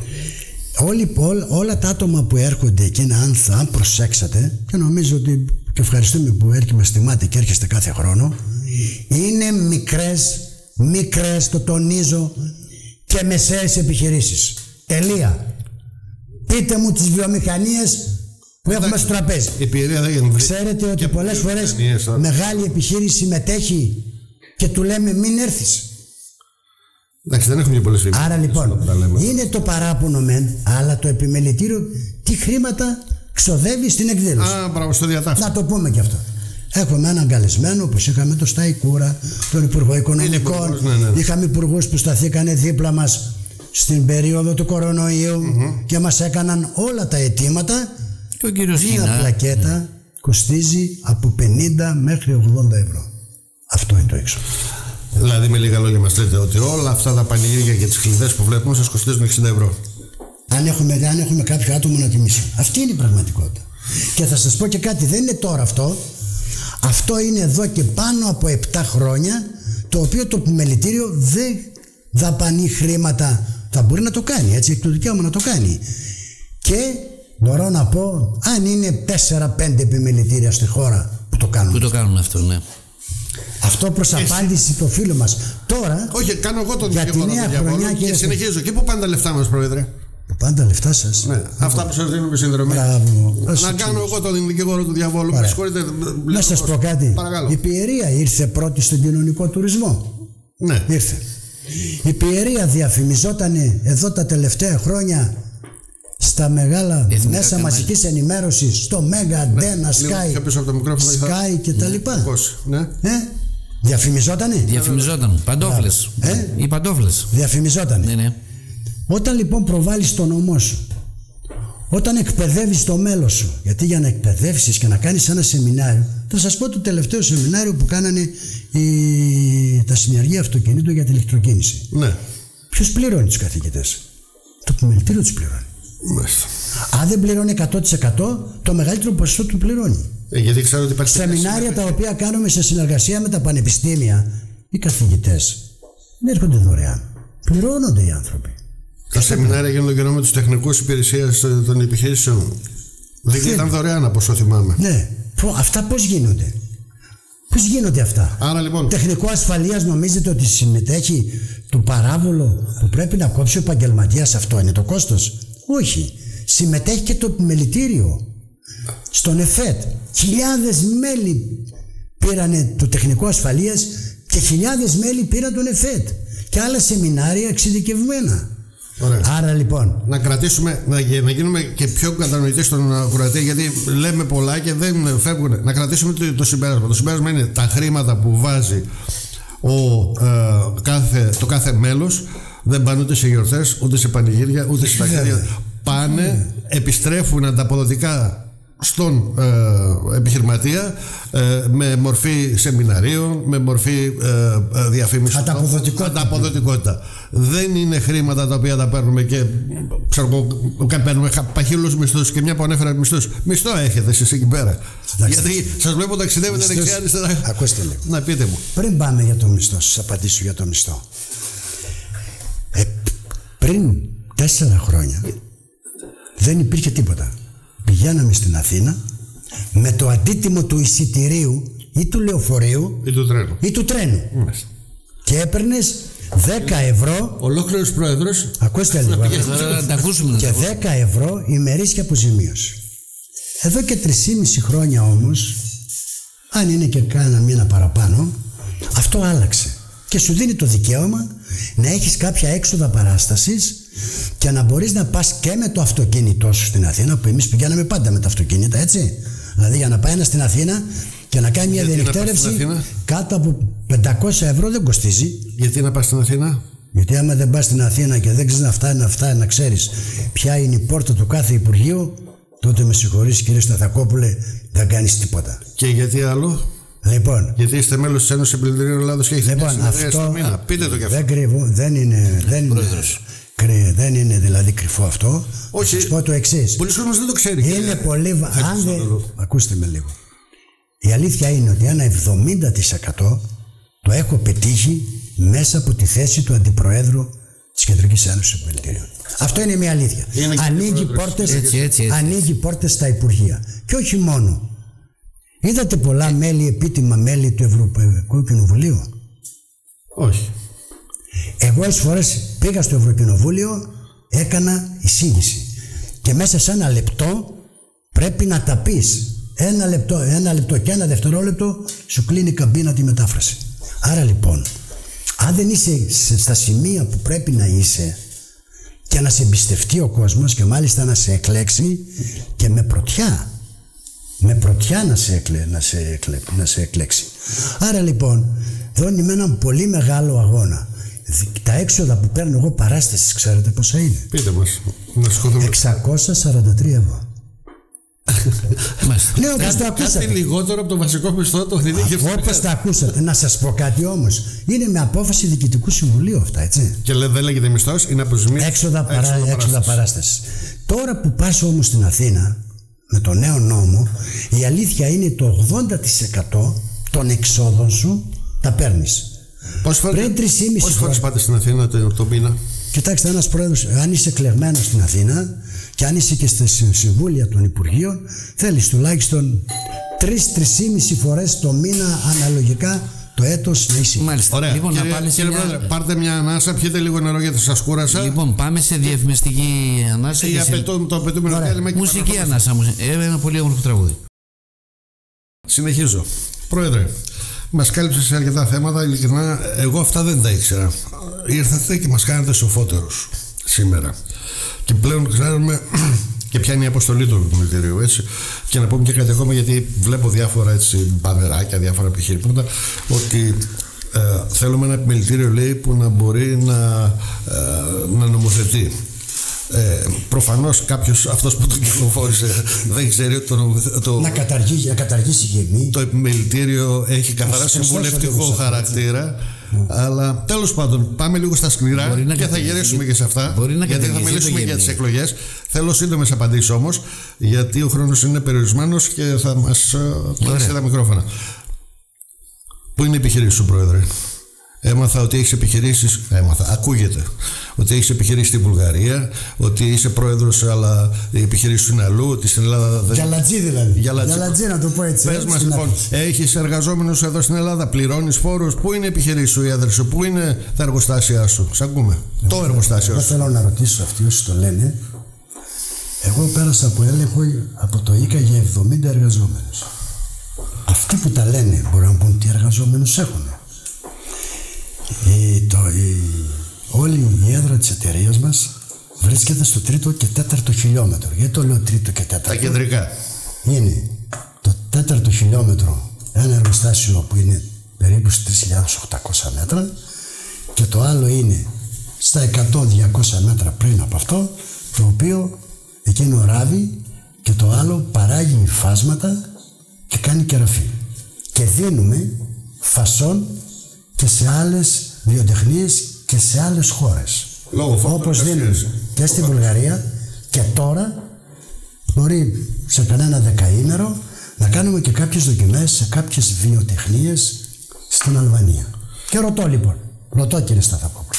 Όλοι, ό, όλα τα άτομα που έρχονται εκεί, αν, αν προσέξατε, και νομίζω ότι και ευχαριστούμε που έρχεστε μάτι και έρχεστε κάθε χρόνο, είναι μικρές, μικρές, το τονίζω, και μεσαίες επιχειρήσεις. Τελεία. Πείτε μου τις βιομηχανίες που έχουμε στο τραπέζι. Ξέρετε ότι πολλές φορές μεγάλη επιχείρηση συμμετέχει και του λέμε μην έρθεις. Εντάξει, δεν έχουμε και πολλές βιομηχανίες. Άρα λοιπόν είναι το παράπονο μεν, αλλά το επιμελητήριο τι χρήματα ξοδεύει στην εκδήλωση. Α, μπράβο, στο διατάφτα. Να το πούμε και αυτό. Έχουμε έναν καλεσμένο, όπως είχαμε τον Στάι Κούρα, τον Υπουργό Οικονομικών. Ναι, ναι. Είχαμε υπουργούς που σταθήκανε δίπλα μας στην περίοδο του κορονοϊού mm-hmm. και μας έκαναν όλα τα αιτήματα. Και ο κύριος Μια πλακέτα ναι. κοστίζει από πενήντα μέχρι ογδόντα ευρώ. Αυτό είναι το έξω. Δηλαδή, με λίγα λόγια, μας λέτε ότι όλα αυτά τα πανηγύρια και τις χλειδές που βλέπουμε σας κοστίζουν εξήντα ευρώ. Αν έχουμε, αν έχουμε κάποιο άτομο να τιμήσει. Αυτή είναι η πραγματικότητα. Και θα σας πω και κάτι, δεν είναι τώρα αυτό. Αυτό είναι εδώ και πάνω από επτά χρόνια, το οποίο το επιμελητήριο δεν δαπανεί χρήματα. Θα μπορεί να το κάνει, έτσι, εκ του δικαίωμα να το κάνει. Και μπορώ να πω, αν είναι τέσσερα πέντε επιμελητήρια στη χώρα που το κάνουν. Που το κάνουν αυτό, ναι. Αυτό προς Εσύ. απάντηση το φίλο μας. Τώρα. Όχι, κάνω εγώ τον δικηγόρο και, και συνεχίζω. Και πού πάνε τα λεφτά μας, Πρόεδρε? Πού πάνε τα λεφτά σας? Ναι, αυτά που σας δίνουμε συνδρομή. Μπράβο. Να κάνω εγώ τον δικηγόρο του διαβόλου. Με συγχωρείτε. Να σας πω κάτι. Παρακαλώ. Η Πιερία ήρθε πρώτη στον κοινωνικό τουρισμό. Ναι. Ήρθε. Η Πιερία διαφημιζόταν εδώ τα τελευταία χρόνια στα μεγάλα Εθνικά μέσα μαζικής ενημέρωσης, στο Μέγα, Αντένα, Sky, Sky και τα λοιπά. Ναι. Ε? Διαφημιζότανε. Διαφημιζόταν. Παντόφλες. Ε? Οι παντόφλες. Διαφημιζότανε. Ναι, ναι. Όταν λοιπόν προβάλλεις το νομό σου, όταν εκπαιδεύεις το μέλος σου, γιατί για να εκπαιδεύσεις και να κάνεις ένα σεμινάριο, θα σας πω το τελευταίο σεμινάριο που κάνανε η... τα συνεργεία αυτοκινήτου για την ηλεκτροκίνηση. Ναι. Ποιος πληρώνει τους καθηγητές? Το επιμελητήριο τους πληρώνει. Μάλιστα. Αν δεν πληρώνει εκατό τοις εκατό, το μεγαλύτερο ποσοστό του πληρώνει. Ε, γιατί ξέρω ότι υπάρχει σεμινάρια τα οποία κάνουμε σε συνεργασία με τα πανεπιστήμια, οι καθηγητές δεν έρχονται δωρεάν. Πληρώνονται οι άνθρωποι. Τα σεμινάρια γίνονται καιρό με τους τεχνικούς υπηρεσίες των επιχειρήσεων. Δεν ήταν δωρεάν από όσο θυμάμαι. Ναι. Αυτά πώς γίνονται? Πώς γίνονται αυτά? Άρα λοιπόν. Τεχνικό ασφαλείας νομίζετε ότι συμμετέχει το παράβολο που πρέπει να κόψει ο επαγγελματίας? Αυτό είναι το κόστος? Όχι. Συμμετέχει και το επιμελητήριο. στον ΕΦΕΤ. Χιλιάδες μέλη πήρανε το τεχνικό ασφαλείας και χιλιάδες μέλη πήραν τον ΕΦΕΤ και άλλα σεμινάρια εξειδικευμένα. Ωραία. Άρα λοιπόν να κρατήσουμε, να, να γίνουμε και πιο κατανοητοί στον ακροατή, γιατί λέμε πολλά και δεν φεύγουν. Να κρατήσουμε το, το συμπέρασμα. Το συμπέρασμα είναι τα χρήματα που βάζει ο, ε, κάθε, το κάθε μέλος δεν πάνε ούτε σε γιορτές, ούτε σε πανηγύρια, ούτε σε ταξίδια. Πάνε, επιστρέφουν ανταποδοτικά στον ε, επιχειρηματία ε, με μορφή σεμιναρίων, με μορφή ε, ε, διαφήμισης. Ανταποδοτικότητα. Ανταποδοτικότητα. Δεν είναι χρήματα τα οποία τα παίρνουμε και ξέρω, παίρνουμε παχύλους μισθούς και μια που ανέφερα μισθούς. Μισθό έχετε εσείς εκεί πέρα. Εντάξει. Γιατί σας βλέπω ταξιδεύετε δεξιά αριστερά. Ακούστε λίγο. Να πείτε μου. Πριν πάμε για το μισθό, σας απαντήσω για το μισθό. Ε, πριν τέσσερα χρόνια δεν υπήρχε τίποτα. Πηγαίναμε στην Αθήνα με το αντίτιμο του εισιτηρίου ή του λεωφορείου ή του τρένου, ή του τρένου. Mm. Και έπαιρνες δέκα ευρώ. Ολόκληρος πρόεδρος. Ακούστε λίγο. Και δέκα ευρώ ημερήσια αποζημίωση. Εδώ και τρεισήμισι χρόνια όμως, αν είναι και κάνα μήνα παραπάνω, αυτό άλλαξε. Και σου δίνει το δικαίωμα να έχεις κάποια έξοδα παράστασης και να μπορείς να πας και με το αυτοκίνητό σου στην Αθήνα, που εμείς πηγαίναμε πάντα με τα αυτοκίνητα, έτσι. Δηλαδή για να πάει ένα στην Αθήνα και να κάνει μια διανυκτέρευση κάτω από πεντακόσια ευρώ δεν κοστίζει. Γιατί να πας στην Αθήνα? Γιατί άμα δεν πας στην Αθήνα και δεν ξέρεις να φτάνει να φτάνει, να ξέρεις ποια είναι η πόρτα του κάθε Υπουργείου, τότε με συγχωρείς κύριε Σταθακόπουλε, δεν κάνεις τίποτα. Και γιατί άλλο? Λοιπόν, γιατί είστε μέλος της Ένωσης Επιλεκτρικών Ελλάδος και έχετε λοιπόν, συνεδρία στο μήνα. Πείτε το κι αυτό. Δεν κρύβω, δεν είναι, δεν είναι, κρύ, δεν είναι δηλαδή κρυφό αυτό. Όχι. Θα σας πω το εξής. Πολλοί κόσμος δεν το ξέρει. Είναι κύριε, πολύ βα... Αν δε... Ακούστε με λίγο. Η αλήθεια είναι ότι ένα εβδομήντα τοις εκατό το έχω πετύχει μέσα από τη θέση του Αντιπροέδρου της Κεντρικής Ένωσης Επιλεκτρικών. Αυτό είναι μια αλήθεια. Ανοίγει πόρτες, έτσι, έτσι, έτσι. ανοίγει πόρτες στα Υπουργεία. Και όχι μόνο. Είδατε πολλά μέλη, επίτιμα μέλη του Ευρωπαϊκού Κοινοβουλίου? Όχι. Εγώ όσες φορές πήγα στο Ευρωκοινοβούλιο, έκανα εισήγηση. Και μέσα σε ένα λεπτό πρέπει να τα πεις. Ένα λεπτό, ένα λεπτό και ένα δευτερόλεπτο σου κλείνει η καμπίνα τη μετάφραση. Άρα λοιπόν, αν δεν είσαι στα σημεία που πρέπει να είσαι και να σε εμπιστευτεί ο κόσμος και μάλιστα να σε εκλέξει και με πρωτιά, με πρωτιά να σε, εκλε, να, σε εκλε, να σε εκλέξει. Άρα λοιπόν δώνει με έναν πολύ μεγάλο αγώνα. Τα έξοδα που παίρνω εγώ παράσταση, ξέρετε πόσα είναι? Πείτε μας. εξακόσια σαράντα τρία ευρώ. Ναι, όπως το ακούσατε. Κάτι λιγότερο από το βασικό μισθό το χνιδίκευσε. Όπως το ακούσατε. Να σας πω κάτι όμως. Είναι με απόφαση Διοικητικού Συμβουλίου αυτά, έτσι. Και δεν λέγεται μισθός, είναι αποζημίωση. Έξοδα, παρά, έξοδα, έξοδα παράσταση. Τώρα που πας όμως στην Αθήνα με το νέο νόμο, η αλήθεια είναι το ογδόντα τοις εκατό των εξόδων σου τα παίρνεις. Πόσες φορές πάτε στην Αθήνα το, το μήνα? Κοιτάξτε, ένας πρόεδρος, αν είσαι εκλεγμένος στην Αθήνα και αν είσαι και στα συμβούλια των Υπουργείων, θέλεις τουλάχιστον τρεις-τρεις και μισή φορές το μήνα αναλογικά το έτος να είσαι. Μάλιστα. Ωραία. Λοιπόν, κύριε, να πάμε σε κύριε μια... Πρόεδρε, πάρτε μια ανάσα, πιείτε λίγο νερό γιατί σας κούρασα. Λοιπόν, πάμε σε διαφημιστική ανάσα. Ή απαιτώ, το απαιτούμενο διάλειμμα. Μουσική ανάσα. Ένα πολύ όμορφο τραγούδι. Συνεχίζω. Πρόεδρε, μας κάλυψε σε αρκετά θέματα. Ειλικρινά, εγώ αυτά δεν τα ήξερα. Ήρθατε και μας κάνατε σοφότερους σήμερα. Και πλέον ξέρουμε και ποια είναι η αποστολή του επιμελητηρίου, έτσι. Και να πούμε και κάτι ακόμα, γιατί βλέπω διάφορα έτσι μπανεράκια, διάφορα επιχειρήματα, ότι ε, θέλουμε ένα επιμελητήριο, λέει, που να μπορεί να, ε, να νομοθετεί. Ε, προφανώς κάποιος, αυτός που το κυκλοφόρησε, δεν ξέρει ότι το, το, να καταργήσει, να καταργήσει γεμή. Το επιμελητήριο έχει καθαρά συμβουλευτικό χαρακτήρα. Mm. Αλλά τέλος πάντων, πάμε λίγο στα σκληρά και θα γυρίσουμε και σε αυτά. Γιατί θα μιλήσουμε για τις εκλογές. Θέλω σύντομες απαντήσεις όμως, γιατί ο χρόνος είναι περιορισμένος και θα μας κλείσει τα μικρόφωνα. Πού είναι η επιχειρήση σου, Πρόεδρε? Έμαθα ότι έχεις επιχειρήσεις. Έμαθα, ακούγεται ότι έχεις επιχειρήσει στην Βουλγαρία, ότι είσαι πρόεδρος, αλλά οι επιχειρήσεις σου είναι αλλού, ότι στην Ελλάδα δεν. Γιαλατζή δηλαδή. Γιαλατζή, να το πω έτσι. Πες μας λοιπόν, έχεις εργαζόμενους εδώ στην Ελλάδα, πληρώνεις φόρους. Πού είναι η επιχειρήση σου, η έδρα σου, πού είναι τα εργοστάσια σου? Σ' ακούμε. Το εργοστάσιο σου. Εγώ θέλω να ρωτήσω αυτοί όσοι το λένε, Εγώ πέρασα από έλεγχο από το ΙΚΑ για εβδομήντα εργαζόμενους. Αυτοί που τα λένε μπορεί να πούν τι εργαζόμενους έχουν. Η, το, η, όλη η έδρα της εταιρείας μας βρίσκεται στο τρίτο και τέταρτο χιλιόμετρο. Γιατί το λέω τρίτο και τέταρτο? Τα κεντρικά. Είναι το τέταρτο χιλιόμετρο ένα εργοστάσιο που είναι περίπου στις τρεις χιλιάδες οκτακόσια μέτρα και το άλλο είναι στα εκατό με διακόσια μέτρα πριν από αυτό, το οποίο εκείνο ράβει και το άλλο παράγει φάσματα και κάνει κεραφή. Και δίνουμε φασόν και σε άλλες βιοτεχνίες και σε άλλες χώρες. Όπως δίνουμε και στη Βουλγαρία και τώρα μπορεί σε κανένα δεκαήμερο να κάνουμε και κάποιες δοκιμές σε κάποιες βιοτεχνίες στην Αλβανία. Και ρωτώ λοιπόν, ρωτώ κύριε Σταθακόπουλο,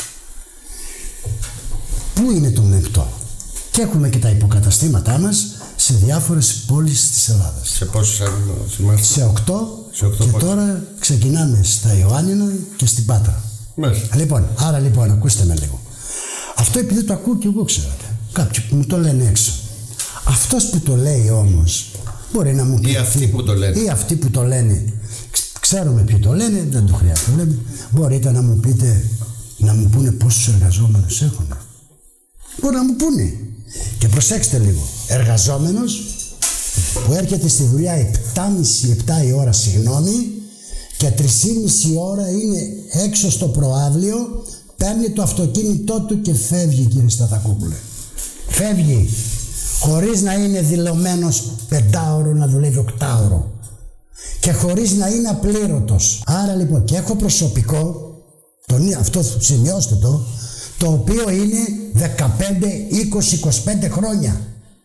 πού είναι το μεμπτό? Και έχουμε και τα υποκαταστήματά μας σε διάφορες πόλεις της Ελλάδας. Σε πόσους θυμάστε? Σε οκτώ, σε οκτώ και πόσους. Τώρα ξεκινάμε στα Ιωάννινα και στην Πάτρα. Μάλιστα. Λοιπόν, άρα λοιπόν ακούστε με λίγο. Αυτό επειδή το ακούω και εγώ, ξέρετε. Κάποιοι που μου το λένε έξω. Αυτός που το λέει όμως μπορεί να μου πει. Ή αυτοί που το λένε. Ή αυτοί που το λένε. Ξέρουμε ποιοι το λένε, δεν το χρειάζεται. Μπορείτε να μου πείτε, να μου πούνε πόσους εργαζόμενους έχουν? Μπορεί να μου πούνε. Και προσέξτε λίγο. Εργαζόμενος που έρχεται στη δουλειά επτά και μισή επτά η ώρα, συγγνώμη, και τρία και μισή ώρα είναι έξω στο προαύλιο, παίρνει το αυτοκίνητό του και φεύγει, κύριε Σταθακόπουλε. Φεύγει. Χωρίς να είναι δηλωμένος πεντάωρο να δουλεύει οκτάωρο. Και χωρίς να είναι απλήρωτος. Άρα λοιπόν, και έχω προσωπικό, τον, αυτό σημειώστε το, το οποίο είναι δεκαπέντε, είκοσι, είκοσι πέντε χρόνια.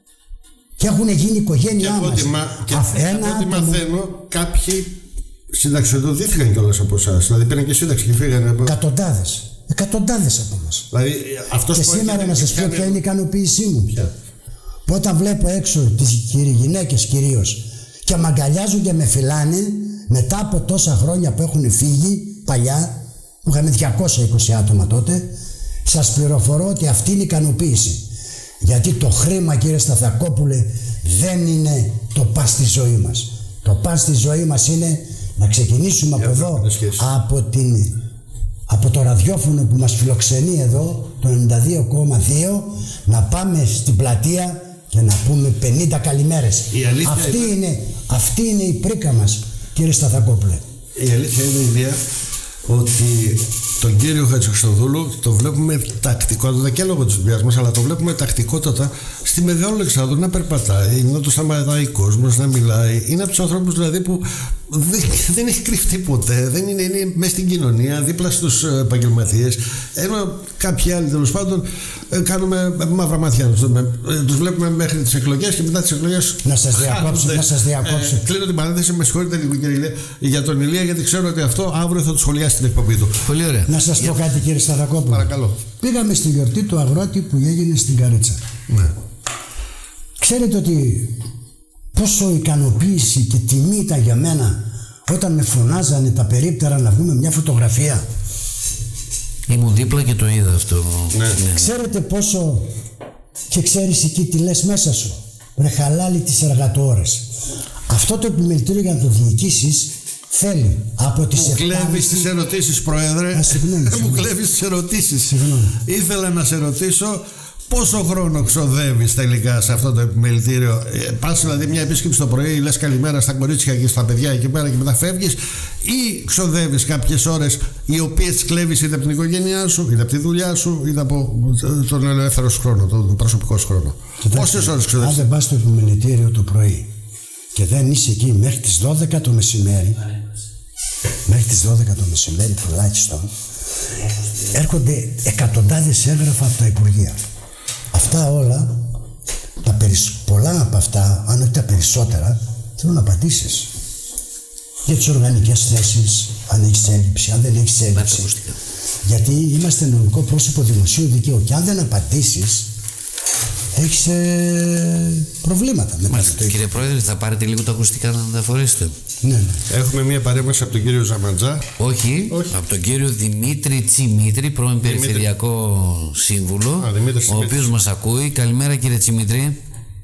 Και έχουν γίνει οικογένειά μας. Και από ό,τι μαθαίνω, κάποιοι συνταξιοδοτήθηκαν κιόλας από εσάς. Δηλαδή πήραν και σύνταξη και φύγανε από... Εκατοντάδες. Εκατοντάδες από μας. Δηλαδή, αυτός και που σήμερα να σας πω ποια είναι η ικανοποίησή μου. Ποια? Που όταν βλέπω έξω τις γυναίκες κυρίως και μ' αγκαλιάζουν και με φυλάνε μετά από τόσα χρόνια που έχουν φύγει παλιά, που είχαμε διακόσια είκοσι άτομα τότε, σας πληροφορώ ότι αυτή είναι η ικανοποίηση. Γιατί το χρήμα, κύριε Σταθακόπουλε, δεν είναι το πας στη ζωή μας. Το πας στη ζωή μας είναι να ξεκινήσουμε από εδώ, από, την, από το ραδιόφωνο που μας φιλοξενεί εδώ, το ενενήντα δύο κόμμα δύο, να πάμε στην πλατεία και να πούμε πενήντα καλημέρες. Αυτή είναι, είναι, αυτή είναι η πρίκα μας, κύριε Σταθακόπουλε. Η αλήθεια είναι, Ηλία, ότι τον κύριο Χατζηχρηστοδούλου το βλέπουμε τακτικότατα και λόγω της δουλειάς μας, αλλά το βλέπουμε τακτικότατα στη Μεγάλο Αλεξάνδρου να περπατάει, να το σταματάει ο κόσμος, να μιλάει. Είναι από τους ανθρώπους δηλαδή που δεν, δεν έχει κρυφτεί ποτέ, δεν είναι, είναι μέσα στην κοινωνία, δίπλα στους επαγγελματίες. Ενώ κάποιοι άλλοι τέλος πάντων κάνουμε μαύρα μάτια. Τους βλέπουμε μέχρι τις εκλογές και μετά τις εκλογές. Να σας διακόψω. Να σας διακόψω. Ε, κλείνω την παρένθεση, με συγχωρείτε λίγο κύριε Ηλία, για τον Ηλία, γιατί ξέρω ότι αυτό αύριο θα το σχολιάσει την εκπομπή του. Πολύ ωραία. Να σας πω κάτι, κύριε Σταθακόπουλο. Παρακαλώ. Πήγαμε στη γιορτή του αγρότη που έγινε στην Καρέτσα. Ναι. Ξέρετε ότι πόσο ικανοποίηση και τιμή ήταν για μένα όταν με φωνάζανε τα περίπτερα να βγούμε μια φωτογραφία. Ήμουν δίπλα και το είδα αυτό. Ναι. Ναι. Ξέρετε πόσο. Και ξέρεις εκεί τι λες μέσα σου. Ρε χαλάλι τις εργατόρες. Αυτό το επιμελητήριο για να το διοικήσεις θέλει από τις Μου κλέβεις τις ερωτήσεις, Πρόεδρε. Α, συγγνώμη, Μου κλέβεις τις ερωτήσεις. Συγγνώμη. Ήθελα να σε ρωτήσω πόσο χρόνο ξοδεύεις τελικά σε αυτό το επιμελητήριο. Πας δηλαδή μια επίσκεψη το πρωί, λες καλημέρα στα κορίτσια και στα παιδιά εκεί πέρα και μετά φεύγεις, ή ξοδεύεις κάποιες ώρες οι οποίες κλέβεις είτε από την οικογένειά σου, είτε από τη δουλειά σου, είτε από τον ελεύθερο σου χρόνο, τον προσωπικό σου χρόνο? Πόσες ώρες ξοδεύεις? Αν δεν πας στο επιμελητήριο το πρωί και δεν είσαι εκεί μέχρι τις δώδεκα το μεσημέρι, μέχρι τις δώδεκα το μεσημέρι τουλάχιστον, έρχονται εκατοντάδες έγγραφα από τα Υπουργεία. Αυτά όλα, τα περισ... πολλά από αυτά, αν όχι τα περισσότερα, θέλουν απαντήσεις. Για τις οργανικές θέσεις, αν έχεις έλλειψη, αν δεν έχεις έλλειψη. Γιατί είμαστε νομικό πρόσωπο δημοσίου δικαίου και αν δεν απαντήσεις, έχεις ε, προβλήματα. Μάλιστα, κύριε Πρόεδρε, θα πάρετε λίγο τα ακουστικά να τα φορέσετε? Ναι, ναι. Έχουμε μια παρέμβαση από τον κύριο Ζαμαντζά. Όχι, Όχι. από τον κύριο Δημήτρη Τσιμήτρη, πρώην Δημήτρη. Περιφερειακό Σύμβουλο, Α, ο οποίος μας ακούει. Καλημέρα κύριε Τσιμήτρη.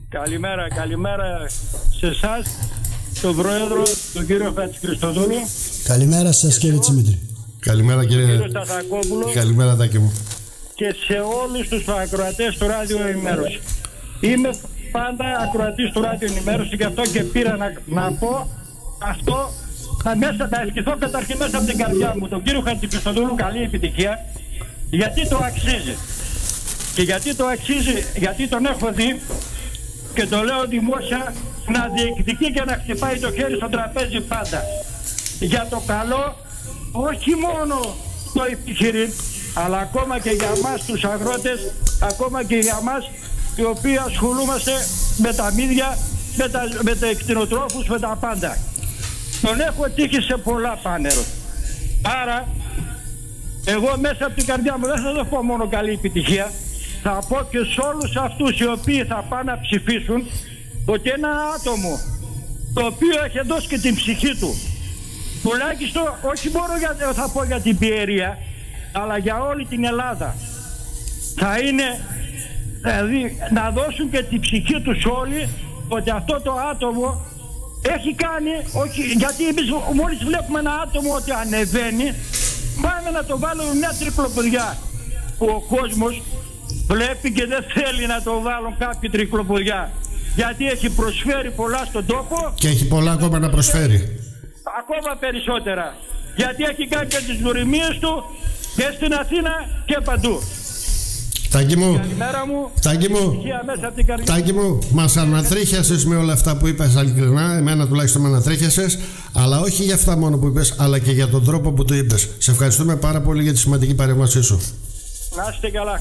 Καλημέρα, καλημέρα σε εσάς, τον Πρόεδρο, τον κύριο Χατζηχριστοδούλου. Καλημέρα σας κύριε Τσιμήτρη. Καλημέρα κύριε κύριο Σταθακόπουλο. Καλημέρα Τάκη μου. Και σε όλους τους ακροατές του Ράδιο Ενημέρωση. Είμαι πάντα ακροατής του Ράδιο Ενημέρωση, γι' αυτό και πήρα να, να πω αυτό. Θα, μέσα, θα ευχηθώ καταρχήν μέσα από την καρδιά μου τον κύριο Χατζηχριστοδούλου καλή επιτυχία, γιατί το αξίζει. Και γιατί το αξίζει, γιατί τον έχω δει και το λέω δημόσια, να διεκδικεί και να χτυπάει το χέρι στο τραπέζι πάντα. Για το καλό, όχι μόνο το επιχειρήν, αλλά ακόμα και για μας τους αγρότες, ακόμα και για μας οι οποίοι ασχολούμαστε με τα μύδια, με τα, με τα εκτινοτρόφους, με τα πάντα. Τον έχω τύχει σε πολλά πάνελ. Άρα, εγώ μέσα από την καρδιά μου δεν θα το πω μόνο καλή επιτυχία, θα πω και σε όλους αυτούς οι οποίοι θα πάνε να ψηφίσουν ότι ένα άτομο το οποίο έχει δώσει και την ψυχή του, τουλάχιστον όχι μόνο για, θα πω για την Πιερία, αλλά για όλη την Ελλάδα, θα είναι δηλαδή να δώσουν και την ψυχή τους όλοι ότι αυτό το άτομο έχει κάνει, όχι, γιατί εμείς μόλις βλέπουμε ένα άτομο ότι ανεβαίνει, πάμε να το βάλουμε μια τρικλοποδιά που ο κόσμος βλέπει και δεν θέλει να το βάλουν κάποιοι τρικλοποδιά, γιατί έχει προσφέρει πολλά στον τόπο και έχει πολλά ακόμα να προσφέρει, ακόμα περισσότερα, γιατί έχει κάνει και τις δωρημίες του και στην Αθήνα και παντού. Τάκη μου, καλημέρα μου, Τάκη μου, Τάκη μου, μας ανατρίχιασες με όλα αυτά που είπες, ειλικρινά, εμένα τουλάχιστον με ανατρίχιασες, αλλά όχι για αυτά μόνο που είπες, αλλά και για τον τρόπο που το είπες. Σε ευχαριστούμε πάρα πολύ για τη σημαντική παρέμβασή σου. Να είστε καλά.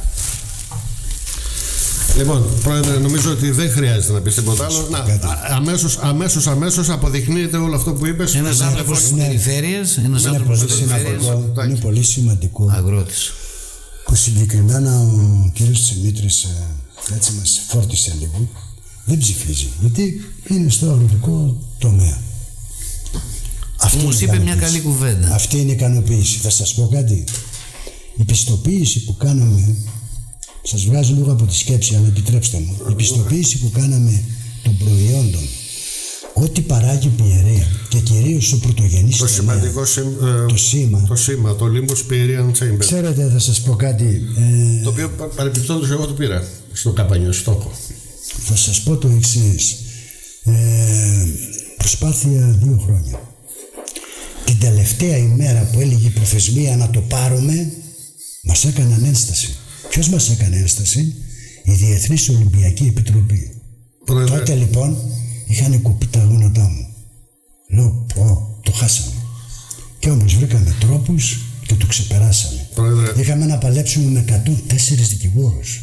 Λοιπόν, Πρόεδρε, νομίζω ότι δεν χρειάζεται να πεις τίποτα άλλο. Να, αμέσως, αμέσως, αμέσως αποδεικνύεται όλο αυτό που είπες. Ένας άνθρωπος της περιφέρειας, ένας άνθρωπος της περιφέρειας, είναι πολύ σημαντικό αγρότης, που συγκεκριμένα ο κύριος Τσιμήτρης έτσι μας φόρτισε λίγο, δεν ψηφίζει, γιατί είναι στο αγροτικό τομέα. Αυτή όμως είπε μια καλή κουβέντα. Αυτή είναι η ικανοποίηση. Θα σας πω κάτι. Η πιστοποίηση που κάναμε, σας βγάζω λίγο από τη σκέψη, αλλά επιτρέψτε μου, η πιστοποίηση που κάναμε των προϊόντων, ό,τι παράγει η Πιερία και κυρίως ο πρωτογενής το σημαντικό τομέα, το σήμα, το σήμα, το Olympus Pierian Chamber. Ξέρετε, θα σας πω κάτι. Ε, το οποίο παρεπιπτόντως εγώ το πήρα στο Καπανιό στόχο. Θα σας πω το εξής. Ε, προσπάθεια δύο χρόνια. Την τελευταία ημέρα που έλεγε η προθεσμία να το πάρουμε, μας έκαναν ένσταση. Ποιος μας έκανε ένσταση? Η Διεθνής Ολυμπιακή Επιτροπή. Πρόεδρε. Τότε λοιπόν είχαν κοπεί τα γόνατά μου. Λέω, πω, το χάσαμε. Και όμως βρήκαμε τρόπους και το ξεπεράσαμε. Πρόεδρε. Είχαμε να παλέψουμε με εκατόν τέσσερα δικηγόρους.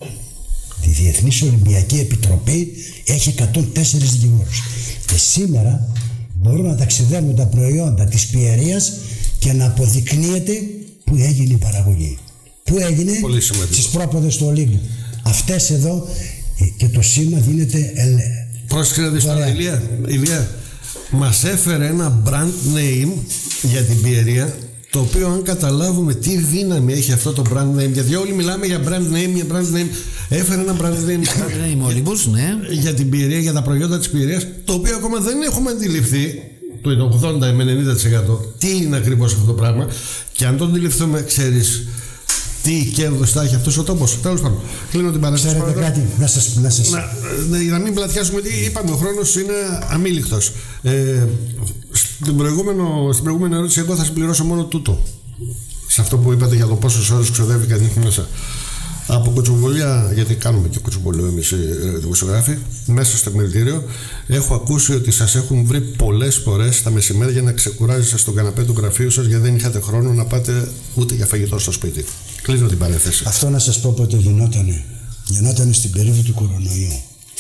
Η Διεθνής Ολυμπιακή Επιτροπή έχει εκατόν τέσσερα δικηγόρους. Και σήμερα μπορούν να ταξιδεύουν τα προϊόντα της Πιερίας και να αποδεικνύεται που έγινε η παραγωγή. Πού έγινε? Στις πρόποδες του Ολύμπου. Αυτές εδώ και το σήμα δίνεται ελ... Πρόσεξε τώρα, Ηλία, Ηλία, μας έφερε ένα brand name για την Πιερία, το οποίο αν καταλάβουμε τι δύναμη έχει αυτό το brand name, γιατί όλοι μιλάμε για brand name, για brand name, έφερε ένα brand name Olympus, ναι, για την Πιερία, για τα προϊόντα της Πιερίας, το οποίο ακόμα δεν έχουμε αντιληφθεί, το ογδόντα με ενενήντα τοις εκατό, τι είναι ακριβώς αυτό το πράγμα, και αν το αντιληφθούμε, ξέρεις τι κέρδος θα έχει αυτός ο τόπος. Τέλος πάντων, κλείνω την παράσταση. Ξέρετε κάτι, να σας... Να, σας... να, να, να μην πλατιάσουμε, τι είπαμε, ο χρόνος είναι αμήλικτος. Ε, στην, προηγούμενο, στην προηγούμενη ερώτηση εγώ θα συμπληρώσω μόνο τούτο. Σε αυτό που είπατε για το πόσες ώρες ξοδεύει κανείς μέσα. Από κοτσοβολία, γιατί κάνουμε και κοτσοβολίο εμείς οι δημοσιογράφοι, μέσα στο εκμελητήριο, έχω ακούσει ότι σας έχουν βρει πολλές φορές τα μεσημέρια να ξεκουράζεστε στον καναπέ του γραφείου σας γιατί δεν είχατε χρόνο να πάτε ούτε για φαγητό στο σπίτι. Κλείνω την παρένθεση. Αυτό να σας πω πότε γινότανε. Γινότανε στην περίοδο του κορονοϊού,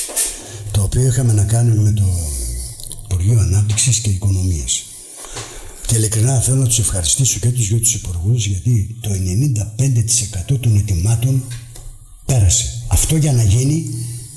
το οποίο είχαμε να κάνουμε με το Υπουργείο Ανάπτυξης και Οικονομίας. Και ειλικρινά θέλω να τους ευχαριστήσω και τους δύο τους υπουργούς, γιατί το ενενήντα πέντε τοις εκατό των ετοιμάτων πέρασε. Αυτό για να γίνει,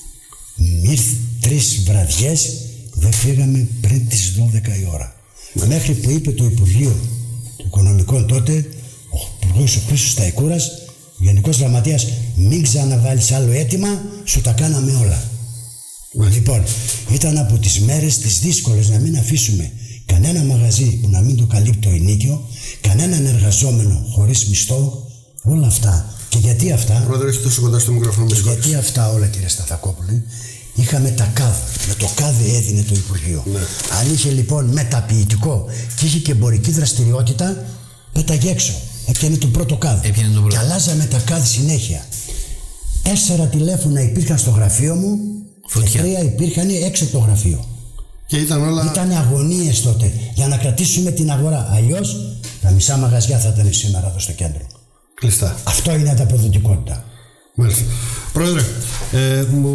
ήρθε τρεις βραδιές, δεν φύγαμε πριν τις δώδεκα η ώρα. Ναι. Μέχρι που είπε το Υπουργείο των Οικονομικών τότε, ο Υπουργός ο Χρήστος Σταϊκούρας, Γενικός Γραμματέας, μην ξαναβάλεις άλλο αίτημα, σου τα κάναμε όλα. Λοιπόν, ήταν από τις μέρες τις δύσκολες να μην αφήσουμε κανένα μαγαζί που να μην το καλύπτει το ενίκιο, κανέναν εργαζόμενο χωρίς μισθό, όλα αυτά. Και γιατί αυτά. Πρόεδρε, έχει τόσο κοντά στο μικρόφωνο. Και γιατί αυτά όλα, κύριε Σταθακόπουλε, είχαμε τα ΚΑΔ. Με το ΚΑΔ έδινε το Υπουργείο. Ναι. Αν είχε λοιπόν μεταποιητικό και είχε και εμπορική δραστηριότητα, πέταγε έξω. Έπιανε το πρώτο ΚΑΔ. Το και αλλάζαμε τα ΚΑΔ συνέχεια. Τέσσερα τηλέφωνα υπήρχαν στο γραφείο μου. Φωτιά. Και τρία υπήρχαν έξω από το γραφείο. Και ήταν όλα. Ήταν αγωνίες τότε για να κρατήσουμε την αγορά. Αλλιώς τα μισά μαγαζιά θα ήταν σήμερα εδώ στο κέντρο. Κλειστά. Αυτό είναι ανταποδοτικότητα. Μάλιστα. Πρόεδρε, ε, μου,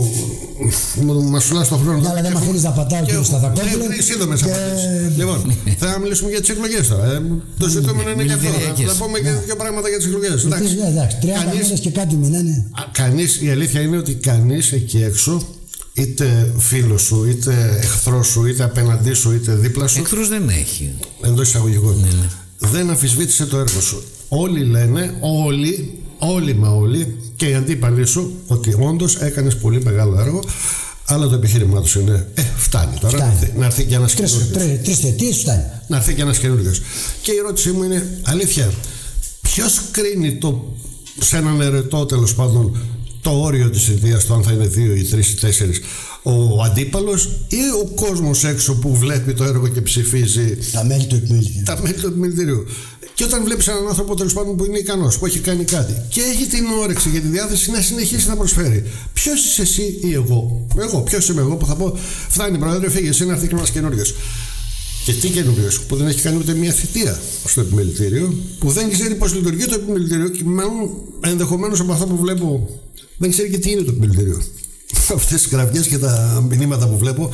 μου μασουλάς τον χρόνο. Ναι, αλλά δεν με αφήνεις να πατάω, κύριε Σταθακόπουλε. Ναι, σύντομες απαντήσεις. Λοιπόν, θα μιλήσουμε για τις εκλογές τώρα. Ε, το ζητούμενο είναι και αυτό. Θα πούμε και δύο πράγματα για τις εκλογές. Εντάξει, τριάντα μέρες και κάτι μηνάνε. Κανείς, η αλήθεια είναι ότι κανείς εκεί έξω, είτε φίλος σου, είτε εχθρός σου, είτε απέναντί σου, είτε δίπλα σου. Εχθρούς δεν έχει. Εντός εισαγωγικών. Ναι, ναι. Δεν αμφισβήτησε το έργο σου. Όλοι λένε, όλοι, όλοι μα όλοι, και οι αντίπαλοι σου, ότι όντως έκανες πολύ μεγάλο έργο. Αλλά το επιχείρημά τους είναι, ε, φτάνει τώρα. Φτάνει. Να έρθει και ένας καινούργιος. Τρεις θετίες φτάνει. Να έρθει και ένας καινούργιος. Και η ερώτησή μου είναι, αλήθεια, ποιος κρίνει το, σε έναν ερετό τέλος πάντων, το όριο της θητείας, το αν θα είναι δύο ή τρεις ή τέσσερις, ο αντίπαλος ή ο κόσμος έξω που βλέπει το έργο και ψηφίζει τα μέλη του επιμελητηρίου. Τα μέλη του επιμελητηρίου. Και όταν βλέπεις έναν άνθρωπο τέλος πάντων που είναι ικανός, που έχει κάνει κάτι και έχει την όρεξη και τη διάθεση να συνεχίσει να προσφέρει, ποιος είσαι εσύ ή εγώ? Εγώ, ποιος είμαι εγώ που θα πω, φτάνει πρόεδρε, φύγε εσύ να έρθει και ένας καινούριος. Και τι καινούριος, που δεν έχει κάνει ούτε μια θητεία στο επιμελητήριο, που δεν ξέρει πώς λειτουργεί το επιμελητήριο και μάλλον ενδεχομένως από αυτό που βλέπω δεν ξέρει και τι είναι το επιμελητήριο. Αυτές τις γραφιές και τα μηνύματα που βλέπω,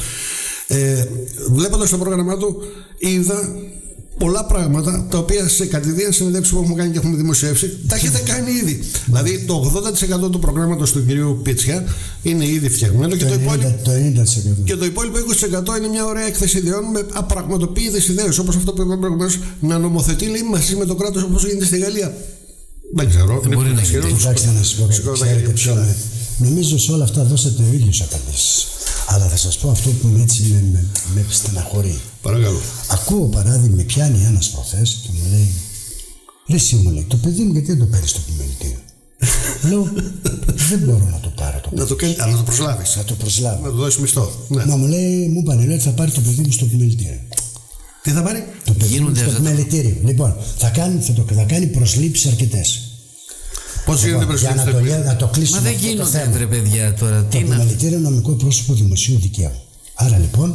ε, βλέποντας το πρόγραμμά του, είδα πολλά πράγματα τα οποία σε κατηδίαν συνεντεύξεις που έχουμε κάνει και έχουμε δημοσιεύσει τα έχετε κάνει ήδη. Δηλαδή το ογδόντα τοις εκατό του προγράμματος του κυρίου Πίτσια είναι ήδη φτιαγμένο και το, το, υπόλοιπο, το ενενήντα τοις εκατό. Και το υπόλοιπο είκοσι τοις εκατό είναι μια ωραία έκθεση ιδεών με απραγματοποιητές ιδέες, όπως αυτό που είπαμε προηγουμένως, να νομοθετεί λέει μαζί με το κράτος όπως γίνεται στη Γαλλία. Δεν ξέρω. Δεν μπορεί να γίνει. Κοιτάξτε να σας πω κάτι. Νομίζω σε όλα αυτά δώσατε ο ίδιος απαντήσεις. Αλλά θα σας πω αυτό που με έτσι με, με, με στεναχωρεί. Παρακαλώ. Ακούω παράδειγμα, με πιάνει ένας προχθές και μου λέει, ρε εσύ μου λέει, το παιδί μου γιατί δεν το παίρνει στο επιμελητήριο? Λέω, δεν μπορώ να το πάρω το παιδί. Να το, κάνει, να το προσλάβεις. Να το προσλάβω. Να το δώσεις μισθό. Ναι. Μα μου λέει, μου είπανε, λέει, θα πάρει το παιδί μου στο επιμελητήριο. Τι θα πάρει? Το παιδί μου στο επιμελητήριο. Λοιπόν, θα κάνει, θα το, θα κάνει προσλήψεις αρκετές. Πώς γίνεται προσλήψεις? Για να το, να το κλείσουμε. Μα δεν γίνονται ρε παιδιά τώρα. Το επιμελητήριο νομικό πρόσωπο δημοσίου δικαίου. Άρα λοιπόν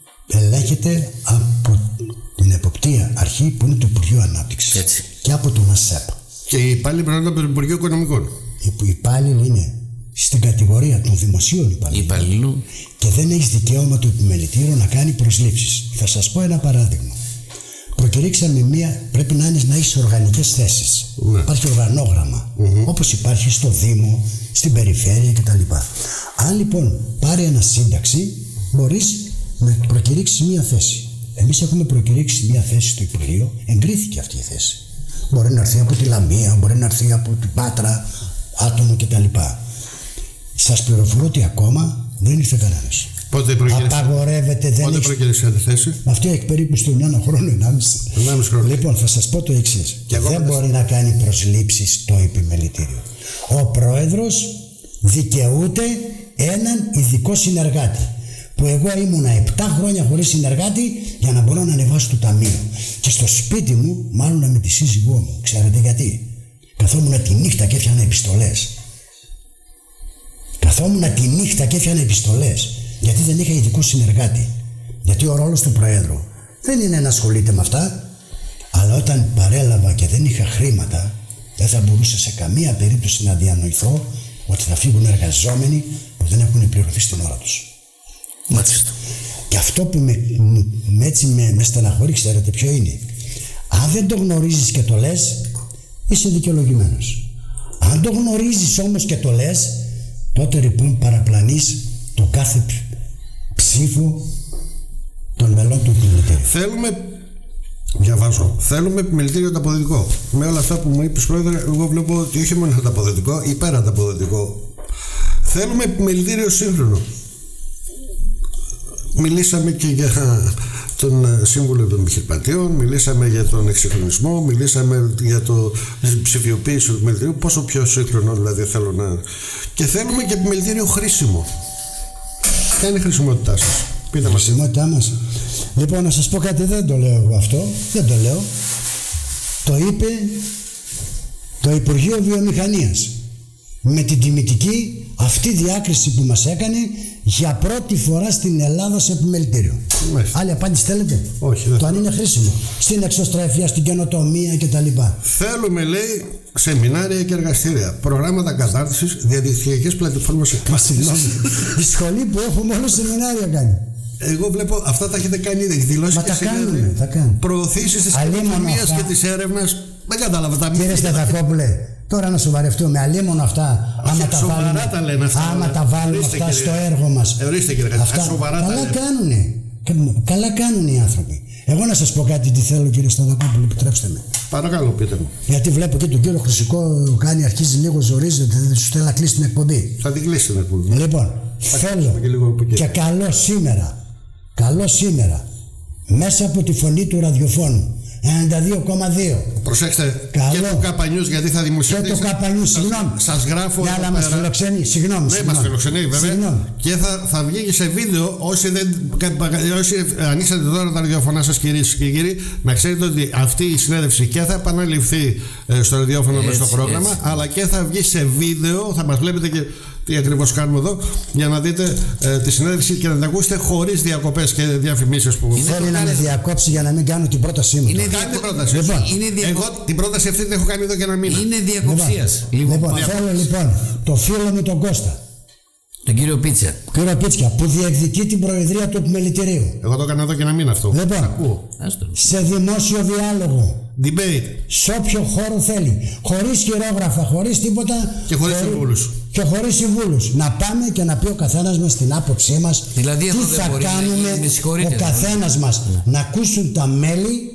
ελέγχεται από την εποπτεία αρχή που είναι το Υπουργείο Ανάπτυξης. Έτσι. Και από τον ΑΣΕΠ. Και οι υπάλληλοι πρέπει να είναι από το Υπουργείο Οικονομικών. Οι υπάλληλοι είναι στην κατηγορία των δημοσίων υπαλλήλων. Υπαλλήλου. Και δεν έχει δικαίωμα το επιμελητήριο να κάνει προσλήψεις. Θα σας πω ένα παράδειγμα. Προκηρύξαμε μία, πρέπει να είναι να έχει οργανικές θέσεις. Ναι. Υπάρχει οργανόγραμμα. Mm-hmm. Όπως υπάρχει στο Δήμο, στην περιφέρεια κτλ. Αν λοιπόν πάρει ένα σύνταξη, μπορείς να προκηρύξεις μία θέση. Εμείς έχουμε προκηρύξει μία θέση στο Υπουργείο, εγκρίθηκε αυτή η θέση. Μπορεί να έρθει από τη Λαμία, μπορεί να έρθει από την Πάτρα, άτομο κτλ. Σας πληροφορώ ότι ακόμα δεν ήρθε κανένας. Πότε προκηρύξατε? Απαγορεύεται, δεν Πότε έχει... προκηρύξατε θέση? Αυτή έχει περίπου στον ένα χρόνο, ενάμιση. χρόνο. Λοιπόν, θα σας πω το εξής. Δεν μπορεί να κάνει προσλήψεις στο επιμελητήριο. Ο πρόεδρος δικαιούται έναν ειδικό συνεργάτη. Που εγώ ήμουνα επτά χρόνια χωρίς συνεργάτη για να μπορώ να ανεβάσω το ταμείο. Και στο σπίτι μου, μάλλον με τη σύζυγό μου. Ξέρετε γιατί? Καθόμουν τη νύχτα και έφτιανα επιστολές. Καθόμουν τη νύχτα και έφτιανα επιστολές. Γιατί δεν είχα ειδικό συνεργάτη. Γιατί ο ρόλος του Προέδρου δεν είναι να ασχολείται με αυτά. Αλλά όταν παρέλαβα και δεν είχα χρήματα, δεν θα μπορούσα σε καμία περίπτωση να διανοηθώ ότι θα φύγουν εργαζόμενοι που δεν έχουν πληρωθεί στην ώρα τους. Μάλιστα. Και αυτό που με, με, έτσι με, με στεναχωρεί, ξέρετε ποιο είναι? Αν δεν το γνωρίζεις και το λες, είσαι δικαιολογημένος. Αν το γνωρίζεις όμως και το λες, τότε λοιπόν παραπλανείς το κάθε ψήφο των μελών του επιμελητήριου. Θέλουμε, διαβάζω, θέλουμε επιμελητήριο ανταποδοτικό. Με όλα αυτά που μου είπες, Πρόεδρε, εγώ βλέπω ότι όχι μόνο ανταποδοτικό, υπερανταποδοτικό. Θέλουμε επιμελητήριο σύγχρονο. μιλήσαμε και για τον σύμβουλο των επιχειρηματιών, μιλήσαμε για τον εξυγχρονισμό, μιλήσαμε για το ψηφιοποίηση του επιμελητηρίου, πόσο πιο σύγχρονο δηλαδή θέλω να... Και θέλουμε και επιμελητήριο χρήσιμο. Ποια είναι η χρησιμότητά σας? Η χρησιμότητά μας. Λοιπόν, να σας πω κάτι, δεν το λέω εγώ αυτό, δεν το λέω. Το είπε το Υπουργείο Βιομηχανίας. Με την τιμητική αυτή διάκριση που μας έκανε για πρώτη φορά στην Ελλάδα σε επιμελητήριο. Μάλιστα. Άλλη απάντηση θέλετε? Όχι. Το αν είναι χρήσιμο στην εξωστρέφεια, στην καινοτομία κτλ. Θέλουμε, λέει, σεμινάρια και εργαστήρια, προγράμματα κατάρτισης, διαδικτυακές πλατφόρμες. Μα συγγνώμη. Η σχολή που έχουμε όλο σεμινάρια κάνει. Εγώ βλέπω αυτά τα έχετε κάνει ήδη. Εκδηλώσεις Μα και τα κάνουμε, τα κάνουμε. Προωθήσεις της καινοτομίας και της έρευνας. Δεν κατάλαβα τα μήνυμα. Κύριε Σταθακόπουλε, τώρα να σοβαρευτούμε. Αλλήμον αυτά, άμα τα βάλουμε, τα λένε αυτά, άμα τα βάλουμε ορίστε, αυτά κύριε, στο έργο μας. Ορίστε κύριε, αυτά σοβαρά καλά τα λένε. Κάνουνε. Καλά κάνουν οι άνθρωποι. Εγώ να σας πω κάτι τι θέλω, κύριε Σταθακόπουλε, επιτρέψτε με. Παρακαλώ, πείτε μου. Γιατί βλέπω και τον κύριο Χρυσικό κάνει, αρχίζει λίγο, ζορίζεται, δεν σου θέλει να κλείσει την εκπομπή. Θα την κλείσει την εκπομπή. Λοιπόν, θα θέλω και, και καλό σήμερα, καλό σήμερα, μέσα από τη φωνή του ραδιοφώνου ενενήντα δύο κόμμα δύο. Προσέξτε, καλό. Και το Καπανιούς, γιατί θα δημοσιεύσει. Και το Καπανιούς, συγγνώμη. Σας γράφω. Ναι, αλλά μας φιλοξενεί, συγγνώμη. Ναι, μας φιλοξενεί, βέβαια. Συγγνώμη. Και θα, θα βγει και σε βίντεο. Όσοι, δεν, όσοι ανοίξατε τώρα τα ραδιοφωνά σας, κυρίες και κύριοι, να ξέρετε ότι αυτή η συνέντευξη και θα επαναληφθεί στο ραδιόφωνο μέσα στο πρόγραμμα, έτσι, αλλά και θα βγει σε βίντεο. Θα μας βλέπετε και τι ακριβώς κάνουμε εδώ, για να δείτε ε, τη συνέντευξη και να την ακούσετε χωρίς διακοπές και διαφημίσεις που θέλει να με διακόψει για να μην κάνω την πρότασή μου. Είναι διακο... την πρόταση. Λοιπόν, είναι διακο... Εγώ την πρόταση αυτή την έχω κάνει εδώ και ένα μήνα. Είναι διακοψίας. Λοιπόν, λοιπόν, λοιπόν θέλω λοιπόν το φίλο μου τον Κώστα, τον κύριο Πίτσα. Κύριο Πίτσα, που διεκδικεί την προεδρία του επιμελητηρίου. Εγώ το έκανα εδώ και ένα μήνα αυτό. Λοιπόν, σε δημόσιο διάλογο. Debate. Σε όποιο χώρο θέλει. Χωρίς χειρόγραφα, χωρίς τίποτα. Και χωρίς χωρί... συμβούλους. Και χωρίς συμβούλους. Να πάμε και να πει ο καθένας μας την άποψή μας. Δηλαδή, τι θα κάνουμε ο καθένας μας. Yeah. Να ακούσουν τα μέλη.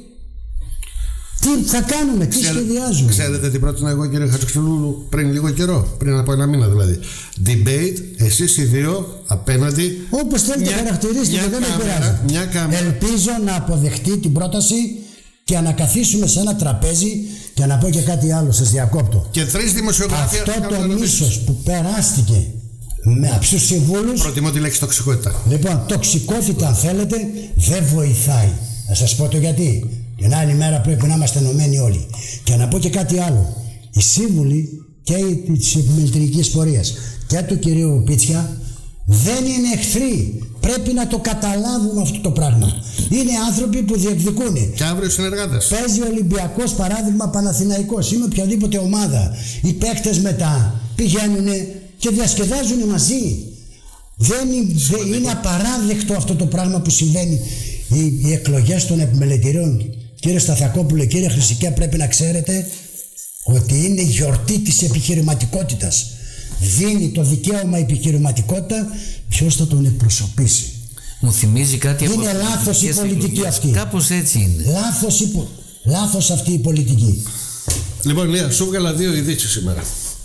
Τι θα κάνουμε, τι Ξέρε, σχεδιάζουμε. Ξέρετε τι πρότεινα εγώ, κύριε Χατζηξυλούλου, πριν λίγο καιρό, πριν από ένα μήνα δηλαδή. Debate, εσείς οι δύο απέναντι. Όπως θέλετε χαρακτηρίστε, δεν με πειράζει. Ελπίζω να αποδεχτεί την πρόταση και να καθίσουμε σε ένα τραπέζι. Και να πω και κάτι άλλο, σας διακόπτω. Και τρεις δημοσιογράφοι. Αυτό το μίσος που περάστηκε με από τους συμβούλους. Προτιμώ τη λέξη τοξικότητα. Λοιπόν, τοξικότητα, αν θέλετε, δεν βοηθάει. Να σας πω το γιατί. Την άλλη μέρα πρέπει να είμαστε ενωμένοι όλοι. Και να πω και κάτι άλλο. Οι σύμβουλοι και της επιμελητηρικής πορείας και του κυρίου Πίτσια δεν είναι εχθροί. Πρέπει να το καταλάβουμε αυτό το πράγμα. Είναι άνθρωποι που διεκδικούν. Και αύριο συνεργάτες. Παίζει Ολυμπιακός, παράδειγμα Παναθηναϊκός, είναι οποιαδήποτε ομάδα. Οι παίκτες μετά πηγαίνουν και διασκεδάζουν μαζί. Δεν είναι, είναι απαράδεκτο αυτό το πράγμα που συμβαίνει. Οι, οι εκλογές των επιμελητηρίων, κύριε Σταθακόπουλε, κύριε Χρυσικέ, πρέπει να ξέρετε ότι είναι γιορτή της επιχειρηματικότητας. Δίνει το δικαίωμα επιχειρηματικότητα, ποιος θα τον εκπροσωπήσει. Μου θυμίζει κάτι από... Είναι λάθος η πολιτική αυτή. Κάπως έτσι είναι. Λάθος, η... λάθος αυτή η πολιτική. Λοιπόν, Λία, σου βγάλα δύο ειδήσεις σήμερα.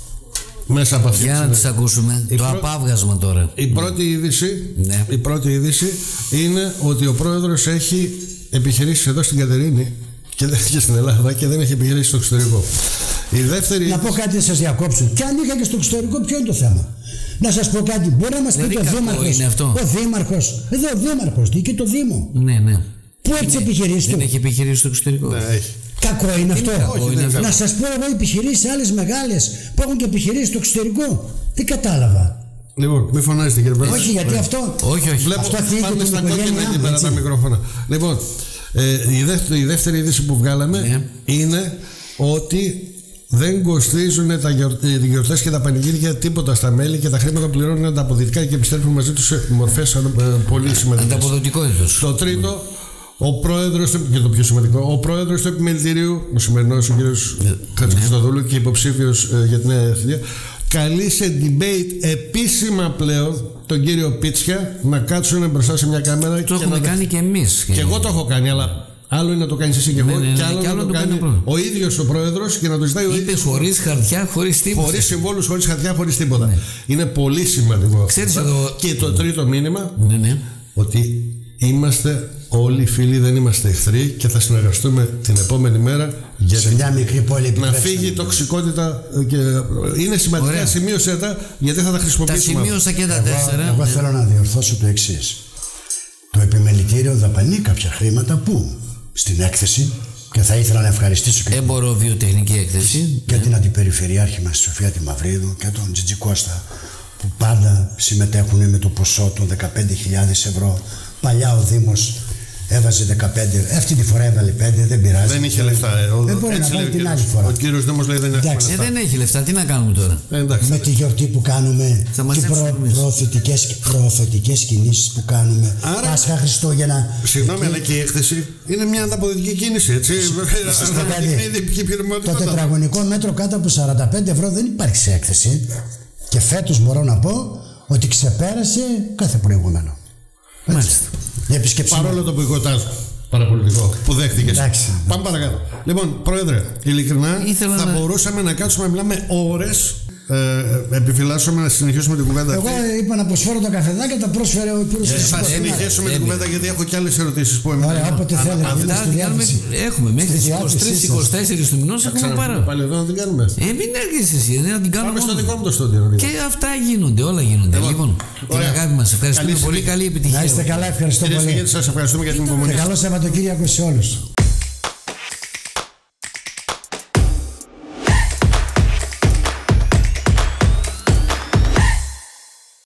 Μέσα από αυτή. Για να τις ακούσουμε. Η το πρω... απάβγασμα τώρα. Η πρώτη είδηση, ναι. η πρώτη είδηση είναι ότι ο πρόεδρος έχει επιχειρήσεις εδώ στην Κατερίνη και, και στην Ελλάδα και δεν έχει επιχειρήσει στο εξωτερικό. Η δεύτερη... Να πω κάτι, να σας διακόψω. Και αν είχα και στο εξωτερικό, ποιο είναι το θέμα. Να σας πω κάτι. Μπορεί να μας πει το Δήμαρχος. Ο Δήμαρχος. Εδώ ο Δήμαρχος και το Δήμο. Ναι, ναι. Πού έχει επιχειρήσει του. Δεν έχει επιχειρήσει στο εξωτερικό. Ναι, έχει. Κακό είναι αυτό. Όχι, είναι να σας πω εγώ επιχειρήσεις άλλες μεγάλες που έχουν και επιχειρήσει στο εξωτερικό. Τι κατάλαβα. Λοιπόν, μην φωνάζετε κύριε Πρόεδρε. Όχι, γιατί αυτό. Όχι, όχι. Βλέπω, αυτό πάμε στα κόκκινα εκεί πέρα τα μικρόφωνα. Λοιπόν, ε, η, δεύτερη, η δεύτερη είδηση που βγάλαμε ναι. είναι ότι δεν κοστίζουν τα γιορτές και τα πανηγύρια τίποτα στα μέλη και τα χρήματα που πληρώνουν είναι ανταποδοτικά και επιστρέφουν μαζί τους σε μορφές πολύ σημαντικές. Ανταποδοτικότητας. Το τρίτο, ο πρόεδρος, και το πιο σημαντικό, ο πρόεδρος του επιμελητηρίου, ο σημερινός ο κύριος ναι. Χατζηχρυστοδούλου και υποψήφιος ε, για τη Νέα Εθνία, καλεί σε debate επίσημα πλέον τον κύριο Πίτσια να κάτσουν μπροστά σε μια κάμερα. Το και έχουμε να... κάνει και εμείς. Και εγώ το έχω κάνει, αλλά άλλο είναι να το κάνεις εσύ και εγώ, ναι, ναι, ναι, και άλλο, και άλλο να το κάνει, κάνει ο ίδιος ο πρόεδρος και να το ζητάει ο ίδιος. Χωρίς χαρτιά, χωρίς τίποτα. Χωρίς συμβόλους, χωρίς χαρτιά, χωρίς τίποτα. Ναι. Είναι πολύ σημαντικό. Ξέρεις εδώ... Και το τρίτο μήνυμα ναι, ναι. ότι είμαστε όλοι φίλοι, δεν είμαστε εχθροί και θα συνεργαστούμε την επόμενη μέρα για σε μια μικρή πόλη να φύγει η τοξικότητα. Και είναι σημαντικά, σημείωσέ τα, γιατί θα τα χρησιμοποιήσουμε. Τα σημείωσα και τα τέσσερα. Εγώ, εγώ θέλω να διορθώσω το εξής. Το επιμελητήριο δαπανεί κάποια χρήματα που στην έκθεση, και θα ήθελα να ευχαριστήσω και, Εμποροβιοτεχνική έκθεση, και την αντιπεριφερειάρχη μας, τη Σοφία τη Μαυρίδου, και τον Τζιτζι Κώστα, που πάντα συμμετέχουν με το ποσό των δεκαπέντε χιλιάδες ευρώ. Παλιά ο Δήμος έβαζε δεκαπέντε, αυτή τη φορά έβαλε πέντε, δεν πειράζει. Δεν είχε λεφτά. Ε, δεν μπορεί να βάλει την άλλη φορά. Ο κύριος Δήμος λέει δεν έχει λεφτά. Ε, δεν έχει λεφτά, τι να κάνουμε τώρα. Ε, εντάξει, με τη γιορτή που κάνουμε και προ, προωθητικές, προωθητικές κινήσεις που κάνουμε. Άρα, Πάσχα, Χριστούγεννα. Συγγνώμη, αλλά και η έκθεση είναι μια ανταποδοτική κίνηση, έτσι. Το τετραγωνικό μέτρο κάτω από σαράντα πέντε ευρώ δεν υπάρχει σε έκθεση. Και φέτος μπορώ να πω ότι ξεπέρασε κάθε προηγούμενο. Μάλιστα. Παρόλο το μποϊκοτάζ παραπολιτικό που δέχτηκες. Πάμε παρακάτω. Λοιπόν, Πρόεδρε, ειλικρινά Ήθελα θα να... μπορούσαμε να κάτσουμε να μιλάμε ώρες. Ε, επιφυλάσσουμε να συνεχίσουμε την κουβέντα. Εγώ αυτή. είπα να προσφέρω τα καφεδάκια, τα πρόσφερε ο κύριος. Ε, θα συνεχίσουμε την κουβέντα γιατί έχω και άλλες ερωτήσεις που Ωραία, όποτε θέλετε. Έχουμε μέχρι τις είκοσι τρεις είκοσι τέσσερις του μηνός έχουμε πάρα. Πάλι εδώ να την κάνουμε. Ε, μην έρχεσαι εσύ, να την κάνουμε. Πάμε στο δικό μου το στούντιο. Και αυτά γίνονται, όλα γίνονται. Λοιπόν, την αγάπη μας. Ευχαριστούμε πολύ, καλή επιτυχία. Να είστε καλά, ευχαριστώ πολύ. Σας ευχαριστούμε για την υπομονή. Και καλό Σαββατοκύριακο σε όλους.